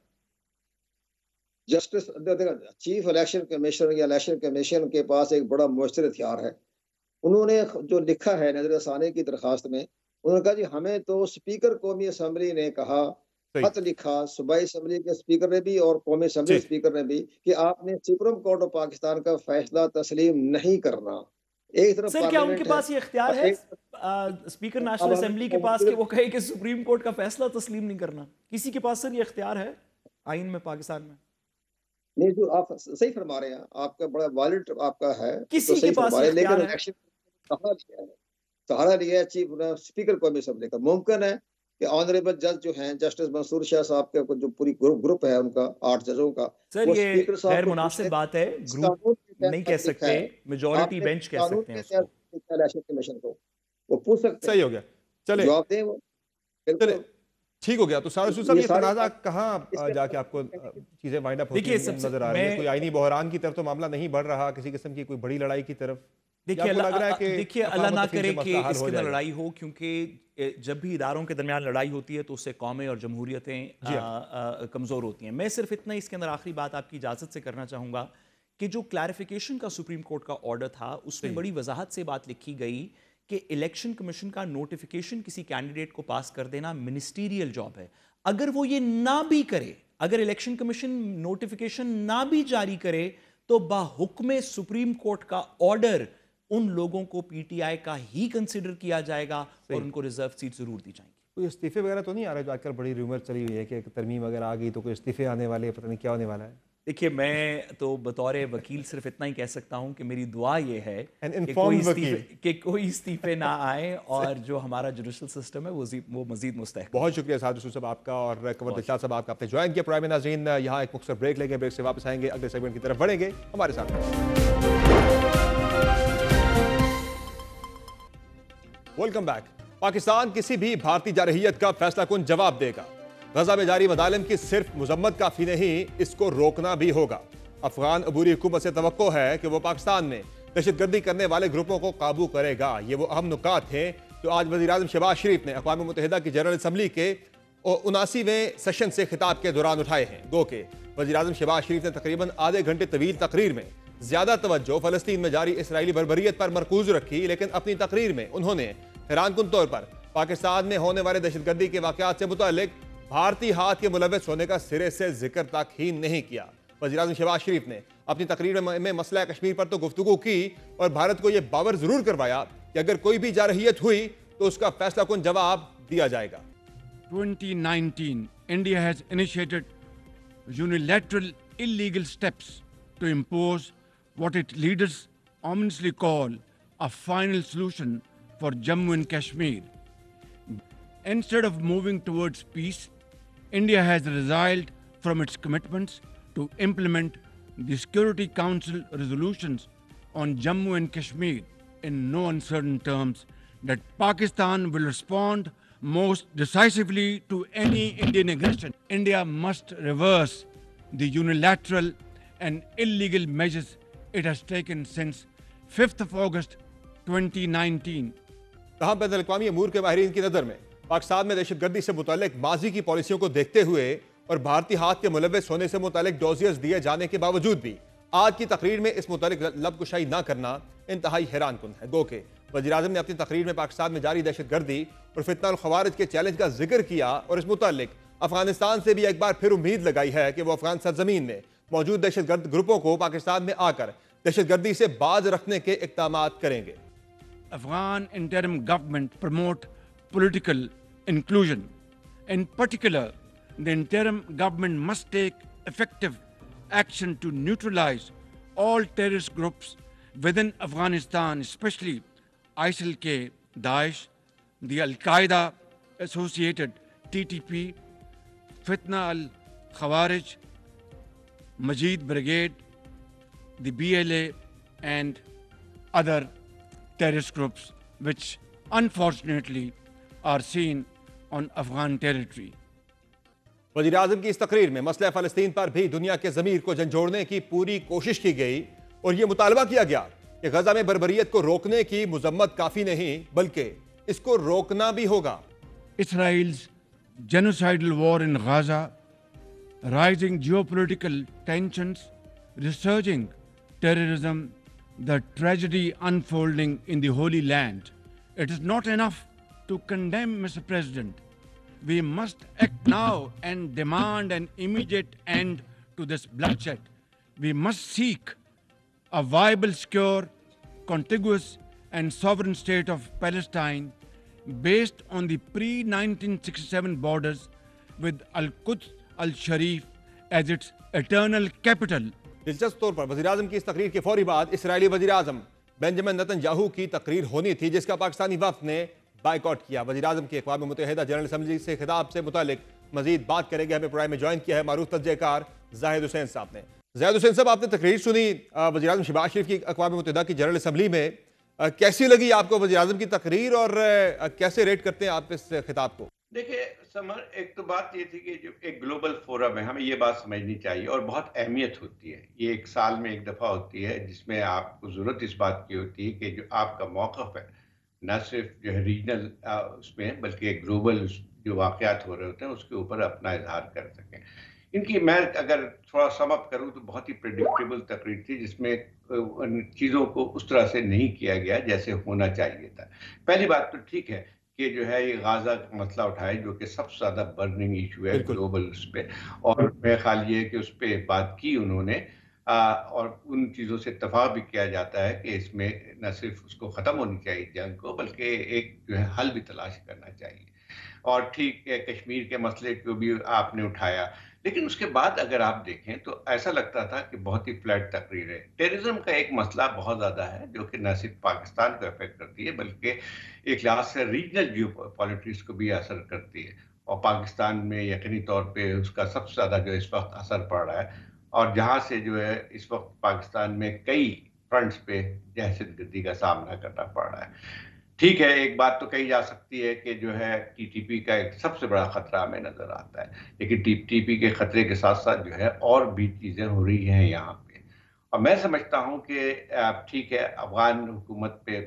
جسٹس چیف الیکشن کمیشنر یا الیکشن کمیشن کے پاس ایک بڑا مؤثر ہتھیار ہے. انہوں نے جو لکھا ہے نظر ثانی کی درخواست میں, انہوں نے کہا جی ہمیں تو اسپیکر قومی اسمبلی نے کہا, خط لکھا صوبائی اسمبلی کے اسپیکر نے بھی اور قومی اسمبلی اسپیکر نے بھی کہ آپ نے سپریم کورٹ آف پاکستان کا فیصلہ تسلیم نہیں کرنا. ایک طرف سر کیا ان کے پاس یہ اختیار ہے اسپیکر نیشنل اسمبلی کے پاس کہ وہ کہے کہ سپریم کورٹ کا فیصلہ تسلیم نہیں کرنا؟ کسی کے پاس سر یہ اختیار ہے آئین میں پاکستان میں؟ نہیں, جو آپ صحیح فرما رہے ہیں, آپ کا بڑا والڈ آپ کا ہے, کسی کے پاس لیکن الیکشن سہارا لیا ہے چیف اسپیکر قومی اسمبلی کا. ممکن ہے کہ آنریبل جج جو ہیں جسٹس منصور شاہ صاحب کا جو پوری گروپ ہے ان کا 8 ججوں کا, سر یہ غیر مناسب بات ہے, گروپ نہیں کہہ سکتے, میجورٹی بینچ کہہ سکتے ہیں اس کو. الیکشن کمیشن کو وہ پوچھ سکتے ہیں. صحیح ہو گیا, چلے جواب دیں وہ. بالکل ٹھیک ہو گیا. تو سارے صاحب یہ تنازع کہاں جا کے آپ کو چیزیں وائنڈ اپ ہوتی ہیں نظر آ رہی ہے؟ کوئی آئینی بحران کی طرف تو معاملہ نہیں بڑھ رہا, کسی قسم کی کوئی بڑی لڑائی کی طرف. دیکھیے اللہ نہ کرے کہ اس کے اندر لڑائی ہو, کیونکہ جب بھی اداروں کے درمیان لڑائی ہوتی ہے تو اس سے قومیں اور جمہوریتیں کمزور ہوتی ہیں. میں صرف اتنا اس کے اندر آخری بات آپ کی اجازت سے کرنا چاہوں گا کہ جو کلیریفیکیشن کا سپریم کورٹ کا آرڈر تھا اس میں بڑی وضاحت سے بات لکھی گئی کہ الیکشن کمیشن کا نوٹیفیکیشن کسی کینڈیڈیٹ کو پاس کر دینا منسٹیریل جاب ہے. اگر وہ یہ نہ بھی کرے, اگر الیکشن کمیشن نوٹیفیکیشن نہ بھی جاری کرے تو باحکم سپریم کورٹ کا آرڈر ان لوگوں کو پی ٹی آئی کا ہی کنسیڈر کیا جائے گا اور ان کو ریزرو سیٹ ضرور دی جائیں گی. کوئی استعفے وغیرہ تو نہیں آ رہا جو آج کل بڑی ریومر چلی ہوئی ہے کہ ترمیم اگر آ گئی تو کوئی استعفے آنے والے, پتہ نہیں کیا ہونے والا ہے؟ دیکھیے میں تو بطور وکیل صرف اتنا ہی کہہ سکتا ہوں کہ میری دعا یہ ہے کہ کوئی استعفے نہ آئے اور جو ہمارا جوڈیشل سسٹم ہے وہ مزید مستحکم. بہت شکریہ سعد رسول صاحب آپ کا اور قمر دلشاد صاحب آپ کا, آپ نے جوائن کیا پروگرام میں. ناظرین یہاں ایک مختصر بریک لیں گے, بریک سے واپس آئیں گے, اگلے سیگمنٹ کی طرف بڑھیں گے. ہمارے ساتھ ویلکم بیک. پاکستان کسی بھی بھارتی جارحیت کا فیصلہ کن جواب دے گا. غزہ میں جاری مظالم کی صرف مذمت کافی نہیں, اس کو روکنا بھی ہوگا. افغان عبوری حکومت سے توقع ہے کہ وہ پاکستان میں دہشت گردی کرنے والے گروپوں کو قابو کرے گا. یہ وہ اہم نکات ہیں جو آج وزیر اعظم شہباز شریف نے اقوام متحدہ کی جنرل اسمبلی کے 79ویں سیشن سے خطاب کے دوران اٹھائے ہیں. گو کہ وزیر اعظم شہباز شریف نے تقریباً آدھے گھنٹے طویل تقریر میں زیادہ توجہ فلسطین میں جاری اسرائیلی بربریت پر مرکوز رکھی, لیکن اپنی تقریر میں انہوں نے حیران کن طور پر پاکستان میں ہونے والے دہشت گردی کے واقعات سے متعلق بھارتی ہاتھ کے ملوث ہونے کا سرے سے ذکر تک ہی نہیں کیا. وزیر اعظم شہباز شریف نے اپنی تقریر میں مسئلہ کشمیر پر تو گفتگو کی اور بھارت کو یہ باور ضرور کروایا کہ اگر کوئی بھی جارحیت ہوئی تو اس کا فیصلہ کن جواب دیا جائے گا. 2019, India has initiated unilateral illegal steps to impose what its leaders ominously call a final solution for Jammu and Kashmir. Instead of moving towards peace, India has resiled from its commitments to implement the Security Council resolutions on Jammu and Kashmir in no uncertain terms that Pakistan will respond most decisively to any Indian aggression. India must reverse the unilateral and illegal measures it has taken since 5th of August 2019. तहम बैन अल-अक़वामी अमूर के माहिरीन की नज़र में पाकिस्तान में दहशतगर्दी से मुतालिक माजी की पॉलिसियों को देखते हुए और भारतीय हाथ के मुलव्वस होने से मुतालिक डोजियर्स दिए जाने के बावजूद भी आज की तकरीर में इस मुतालिक लबकुशाई ना करना इंतहाई हैरान कुन है। गो के वज़ीर-ए-आज़म ने अपनी तकरीर में पाकिस्तान में जारी दहशतगर्दी और फितना और खवारिज के चैलेंज का जिक्र किया और इस मुतालिक अफगानिस्तान से भी एक बार फिर उम्मीद लगाई है कि वो अफगान सरजमीन में मौजूद दहशतगर्द ग्रुपों को पाकिस्तान में आकर दहशतगर्दी से बाज रखने के इक़दामात करेंगे। Afghan interim government promote political inclusion. In particular, the interim government must take effective action to neutralize all terrorist groups within Afghanistan, especially ISIL-K, Daesh, the Al-Qaeda associated TTP, Fitna al-Khawarij, Majid Brigade, the BLA and other terrorist groups which unfortunately are seen on Afghan territory. वज़ीर-ए-आज़म की इस तकरीर में मसला फ़लस्तीन पर भी दुनिया के ज़मीर को झंझोड़ने की पूरी कोशिश की गई और ये मुतालबा किया गया कि गज़ा में बर्बरियत को रोकने की मुज़म्मत काफ़ी नहीं बल्कि इसको रोकना भी होगा। Israel's genocidal war in Gaza, rising geopolitical tensions, resurging terrorism, the tragedy unfolding in the Holy Land. It is not enough to condemn, Mr. President. We must act now and demand an immediate end to this bloodshed. We must seek a viable, secure, contiguous and sovereign state of Palestine based on the pre-1967 borders with Al-Quds al-Sharif as its eternal capital. दिलचस्प तौर पर वज़ीर-ए-आज़म की इस तकरीर के फौरी बाद इसराइली वज़ीर-ए-आज़म बेंजामिन नेतन्याहू की तकरीर होनी थी जिसका पाकिस्तानी वफ़द ने बाइकआउट किया। वज़ीर-ए-आज़म की अक़वाम मुत्तहिदा जनरल असम्बली से खिताब से मुतालिक मज़ीद बात करेंगे। हमें प्रोग्राम में ज्वाइन किया है मारूफ तजज़ेकार ज़ाहिद हुसैन साहब ने। ज़ाहिद हुसैन साहब, आपने तकरीर सुनी वज़ीर-ए-आज़म शहबाज शरीफ की अक़वाम मुत्तहिदा की जनरल असम्बली में, कैसी लगी आपको वज़ीर-ए-आज़म की तकरीर और कैसे रेट करते हैं आप इस खिताब को? देखिए समर, एक तो बात ये थी कि जो एक ग्लोबल फोरम है, हमें ये बात समझनी चाहिए और बहुत अहमियत होती है। ये एक साल में एक दफ़ा होती है जिसमें आपको ज़रूरत इस बात की होती है कि जो आपका मौक़िफ़ है न सिर्फ जो है रीजनल उसमें बल्कि ग्लोबल जो वाक़यात हो रहे होते हैं उसके ऊपर अपना इजहार कर सकें। इनकी मैं अगर थोड़ा सम अप करूँ तो बहुत ही प्रेडिक्टेबल तकरीर थी जिसमें चीज़ों को उस तरह से नहीं किया गया जैसे होना चाहिए था। पहली बात तो ठीक है कि जो है ये गाज़ा का मसला उठाए जो कि सबसे ज़्यादा बर्निंग इशू है ग्लोबल उस पे, और मेरा ख्याल ये है कि उस पर बात की उन्होंने और उन चीज़ों से इत्तफाक भी किया जाता है कि इसमें न सिर्फ उसको ख़त्म होनी चाहिए जंग को बल्कि एक जो है हल भी तलाश करना चाहिए। और ठीक है कश्मीर के मसले को भी आपने उठाया, लेकिन उसके बाद अगर आप देखें तो ऐसा लगता था कि बहुत ही फ्लैट तकरीर है। टेररिज्म का एक मसला बहुत ज़्यादा है जो कि न सिर्फ पाकिस्तान को अफेक्ट करती है बल्कि एक लिहाज से रीजनल जियो पॉलिटिक्स को भी असर करती है, और पाकिस्तान में यकीनी तौर पे उसका सबसे ज़्यादा जो इस वक्त असर पड़ रहा है, और जहाँ से जो है इस वक्त पाकिस्तान में कई फ्रंट्स पे दहशतगर्दी का सामना करना पड़ रहा है। ठीक है, एक बात तो कही जा सकती है कि जो है टीटीपी का एक सबसे बड़ा खतरा हमें नजर आता है, लेकिन टीटीपी के खतरे के साथ साथ जो है और भी चीजें हो रही हैं यहाँ पे, और मैं समझता हूँ कि ठीक है अफगान हुकूमत पे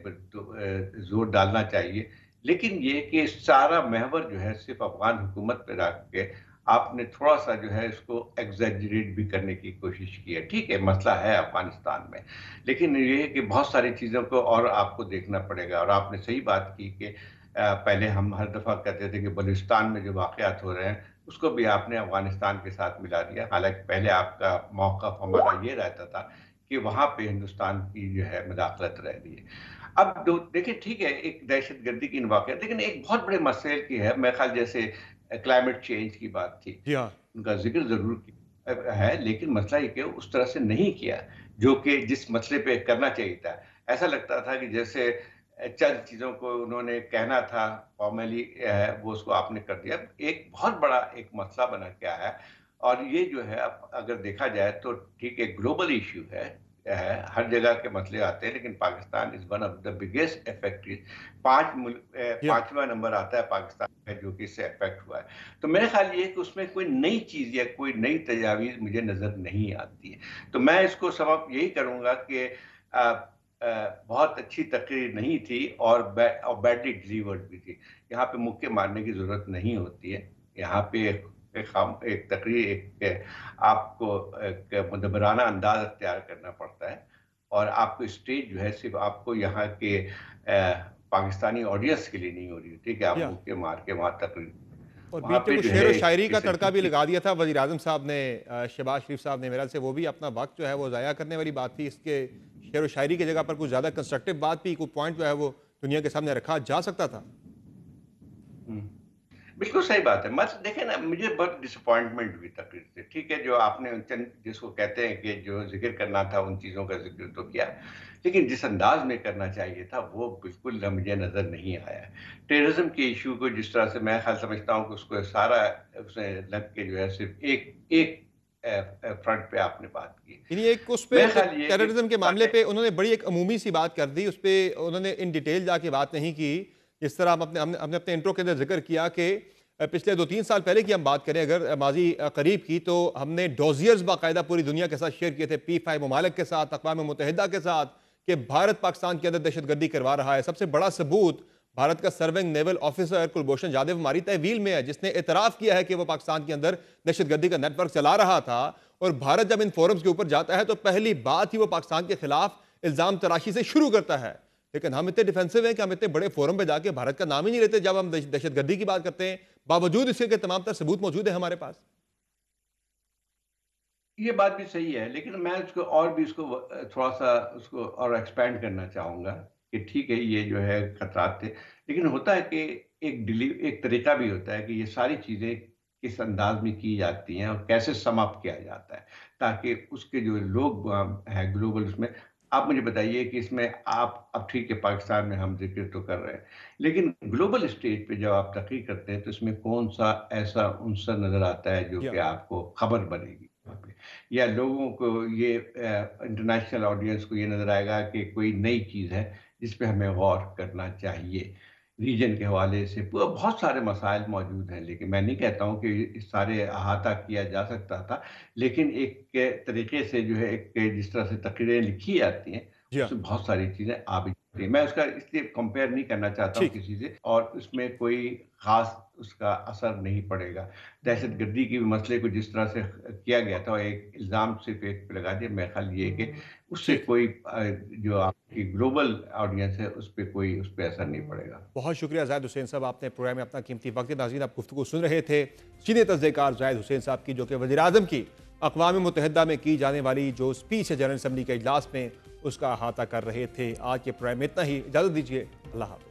जोर डालना चाहिए, लेकिन ये कि सारा महवर जो है सिर्फ अफगान हुकूमत पे रख के आपने थोड़ा सा जो है इसको एग्जैजरेट भी करने की कोशिश की है। ठीक है मसला है अफगानिस्तान में, लेकिन ये है कि बहुत सारी चीज़ों को और आपको देखना पड़ेगा। और आपने सही बात की कि पहले हम हर दफ़ा कहते थे कि बलूचिस्तान में जो वाक़यात हो रहे हैं उसको भी आपने अफगानिस्तान के साथ मिला दिया, हालांकि पहले आपका मौक़िफ़ हमारा ये रहता था कि वहाँ पे हिंदुस्तान की जो है मुदाखलत रह रही है। अब देखिए ठीक है एक दहशतगर्दी की वाक़यात, लेकिन एक बहुत बड़े मसले की है मेरे ख्याल जैसे क्लाइमेट चेंज की बात थी, उनका जिक्र जरूर है, लेकिन मसला ये कि उस तरह से नहीं किया जो कि जिस मसले पे करना चाहिए था। ऐसा लगता था कि जैसे चंद चीज़ों को उन्होंने कहना था फॉर्मली वो उसको आपने कर दिया। एक बहुत बड़ा एक मसला बना के आया, और ये जो है अब अगर देखा जाए तो ठीक है ग्लोबल इश्यू है, है, हर जगह के मसले आते हैं, लेकिन Pakistan is one of the biggest affected. 5वां नंबर आता है पाकिस्तान का जो कि इससे अफेक्ट हुआ है। तो मेरा ख्याल ये है कि उसमें कोई नई चीज़ या कोई नई तजावीज़ मुझे नज़र नहीं आती है। तो मैं इसको सबक यही करूँगा कि बहुत अच्छी तकरीर नहीं थी और बैडली डिलीवर्ड भी थी। यहाँ पे मुक्के मारने की ज़रूरत नहीं होती है। यहाँ पे एक तकरीर आपको एक मुदब्बराना अंदाज अख्तियार करना पड़ता है और आपको स्टेज जो है सिर्फ आपको यहाँ के पाकिस्तानी ऑडियंस के लिए नहीं हो रही होती कि आप मुक्के मार के वहाँ तकरीर और बीच में शेर व शायरी का तड़का भी लगा दिया था वज़ीर आज़म साहब ने, शहबाज शरीफ साहब ने। मेरा से वो भी अपना वक्त जो है वो ज़ाया करने वाली बात थी। इसके शेर व शायरी की जगह पर कुछ ज़्यादा कंस्ट्रक्टिव बात भी, कोई पॉइंट जो है वो दुनिया के सामने रखा जा सकता था। बिल्कुल सही बात है। मत देखें ना, मुझे बहुत डिसअपॉइंटमेंट हुई तकरीर से। ठीक है, जो आपने जिसको कहते हैं कि जो जिक्र करना था उन चीज़ों का जिक्र तो किया, लेकिन जिस अंदाज में करना चाहिए था वो बिल्कुल मुझे नज़र नहीं आया। टेररिज्म के इशू को जिस तरह से मैं ख्याल समझता हूँ कि उसको सारा उसने लग के जो है सिर्फ एक फ्रंट पे आपने बात की। एक उस पे टेररिज्म के मामले पे उन्होंने बड़ी एक अमूमी सी बात कर दी, उस पर उन्होंने इन डिटेल जाके बात नहीं की। जिस तरह हमने अपने इंट्रो के अंदर जिक्र किया कि पिछले 2-3 साल पहले की हम बात करें अगर माजी करीब की, तो हमने डोजियर्स बाकायदा पूरी दुनिया के साथ शेयर किए थे, P5 ममालिक के साथ, अक़वाम मुत्तहिदा के साथ, कि भारत पाकिस्तान के अंदर दहशतगर्दी करवा रहा है। सबसे बड़ा सबूत भारत का serving naval officer Kulbhushan Jadhav हमारी तहवील में है, जिसने एतराफ़ किया है कि वो पाकिस्तान के अंदर दहशतगर्दी का नेटवर्क चला रहा था। और भारत जब इन फोरम्स के ऊपर जाता है तो पहली बात ही वो पाकिस्तान के खिलाफ इल्ज़ाम तराशी से शुरू करता है। लेकिन हम इतने डिफेंसिव हैं कि हम इतने बड़े फोरम पे जाके भारत का नाम ही नहीं लेते जब हम दहशतगर्दी की बात करते हैं, बावजूद इसके तमाम तर सबूत मौजूद है हमारे पास। ये बात भी सही है, लेकिन मैं उसको और भी उसको थोड़ा सा उसको और एक्सपैंड करना चाहूँगा कि ठीक है ये जो है खतरात थे, लेकिन होता है कि एक तरीका भी होता है कि ये सारी चीज़ें किस अंदाज में की जाती हैं और कैसे समाप्त किया जाता है, ताकि उसके जो लोग हैं ग्लोबल उसमें। आप मुझे बताइए कि इसमें आप अब ठीक है पाकिस्तान में हम जिक्र तो कर रहे हैं, लेकिन ग्लोबल स्टेज पे जब आप तहकीक करते हैं तो इसमें कौन सा ऐसा उनसर नज़र आता है जो कि आपको खबर बनेगी या लोगों को ये इंटरनेशनल ऑडियंस को ये नज़र आएगा कि कोई नई चीज़ है जिस पे हमें गौर करना चाहिए। रीजन के हवाले से बहुत सारे मसाइल मौजूद हैं, लेकिन मैं नहीं कहता हूँ कि सारे अहाता किया जा सकता था, लेकिन एक तरीके से जो है एक जिस तरह से तकरीरें लिखी जाती हैं उसमें बहुत सारी चीज़ें आ भी जाती हैं। मैं उसका इसलिए कंपेयर नहीं करना चाहता हूँ किसी से, और उसमें कोई ख़ास उसका असर नहीं पड़ेगा। दहशतगर्दी के मसले को जिस तरह से किया गया था, एक इल्ज़ाम सिर्फ एक पे लगा दिया, मेरा ख्याल ये है कि उससे कोई जो आपकी ग्लोबल ऑडियंस है उस पर असर नहीं पड़ेगा। बहुत शुक्रिया ज़ाहिद हुसैन साहब, आपने प्रोग्राम में अपना कीमती वक्त। नाज़रीन, आप गुफ्तगू सुन रहे थे सीनियर तज़्ज़ेकार ज़ाहिद हुसैन साहब की, जो कि वज़ीर आज़म की अक़वाम मुत्तहिदा में की जाने वाली जो स्पीच है जनरल असम्बली के इजलास में, उसका अहाता कर रहे थे। आज के प्रोग्राम में इतना ही, इजाज़त दीजिए, अल्लाह हाफ़िज़।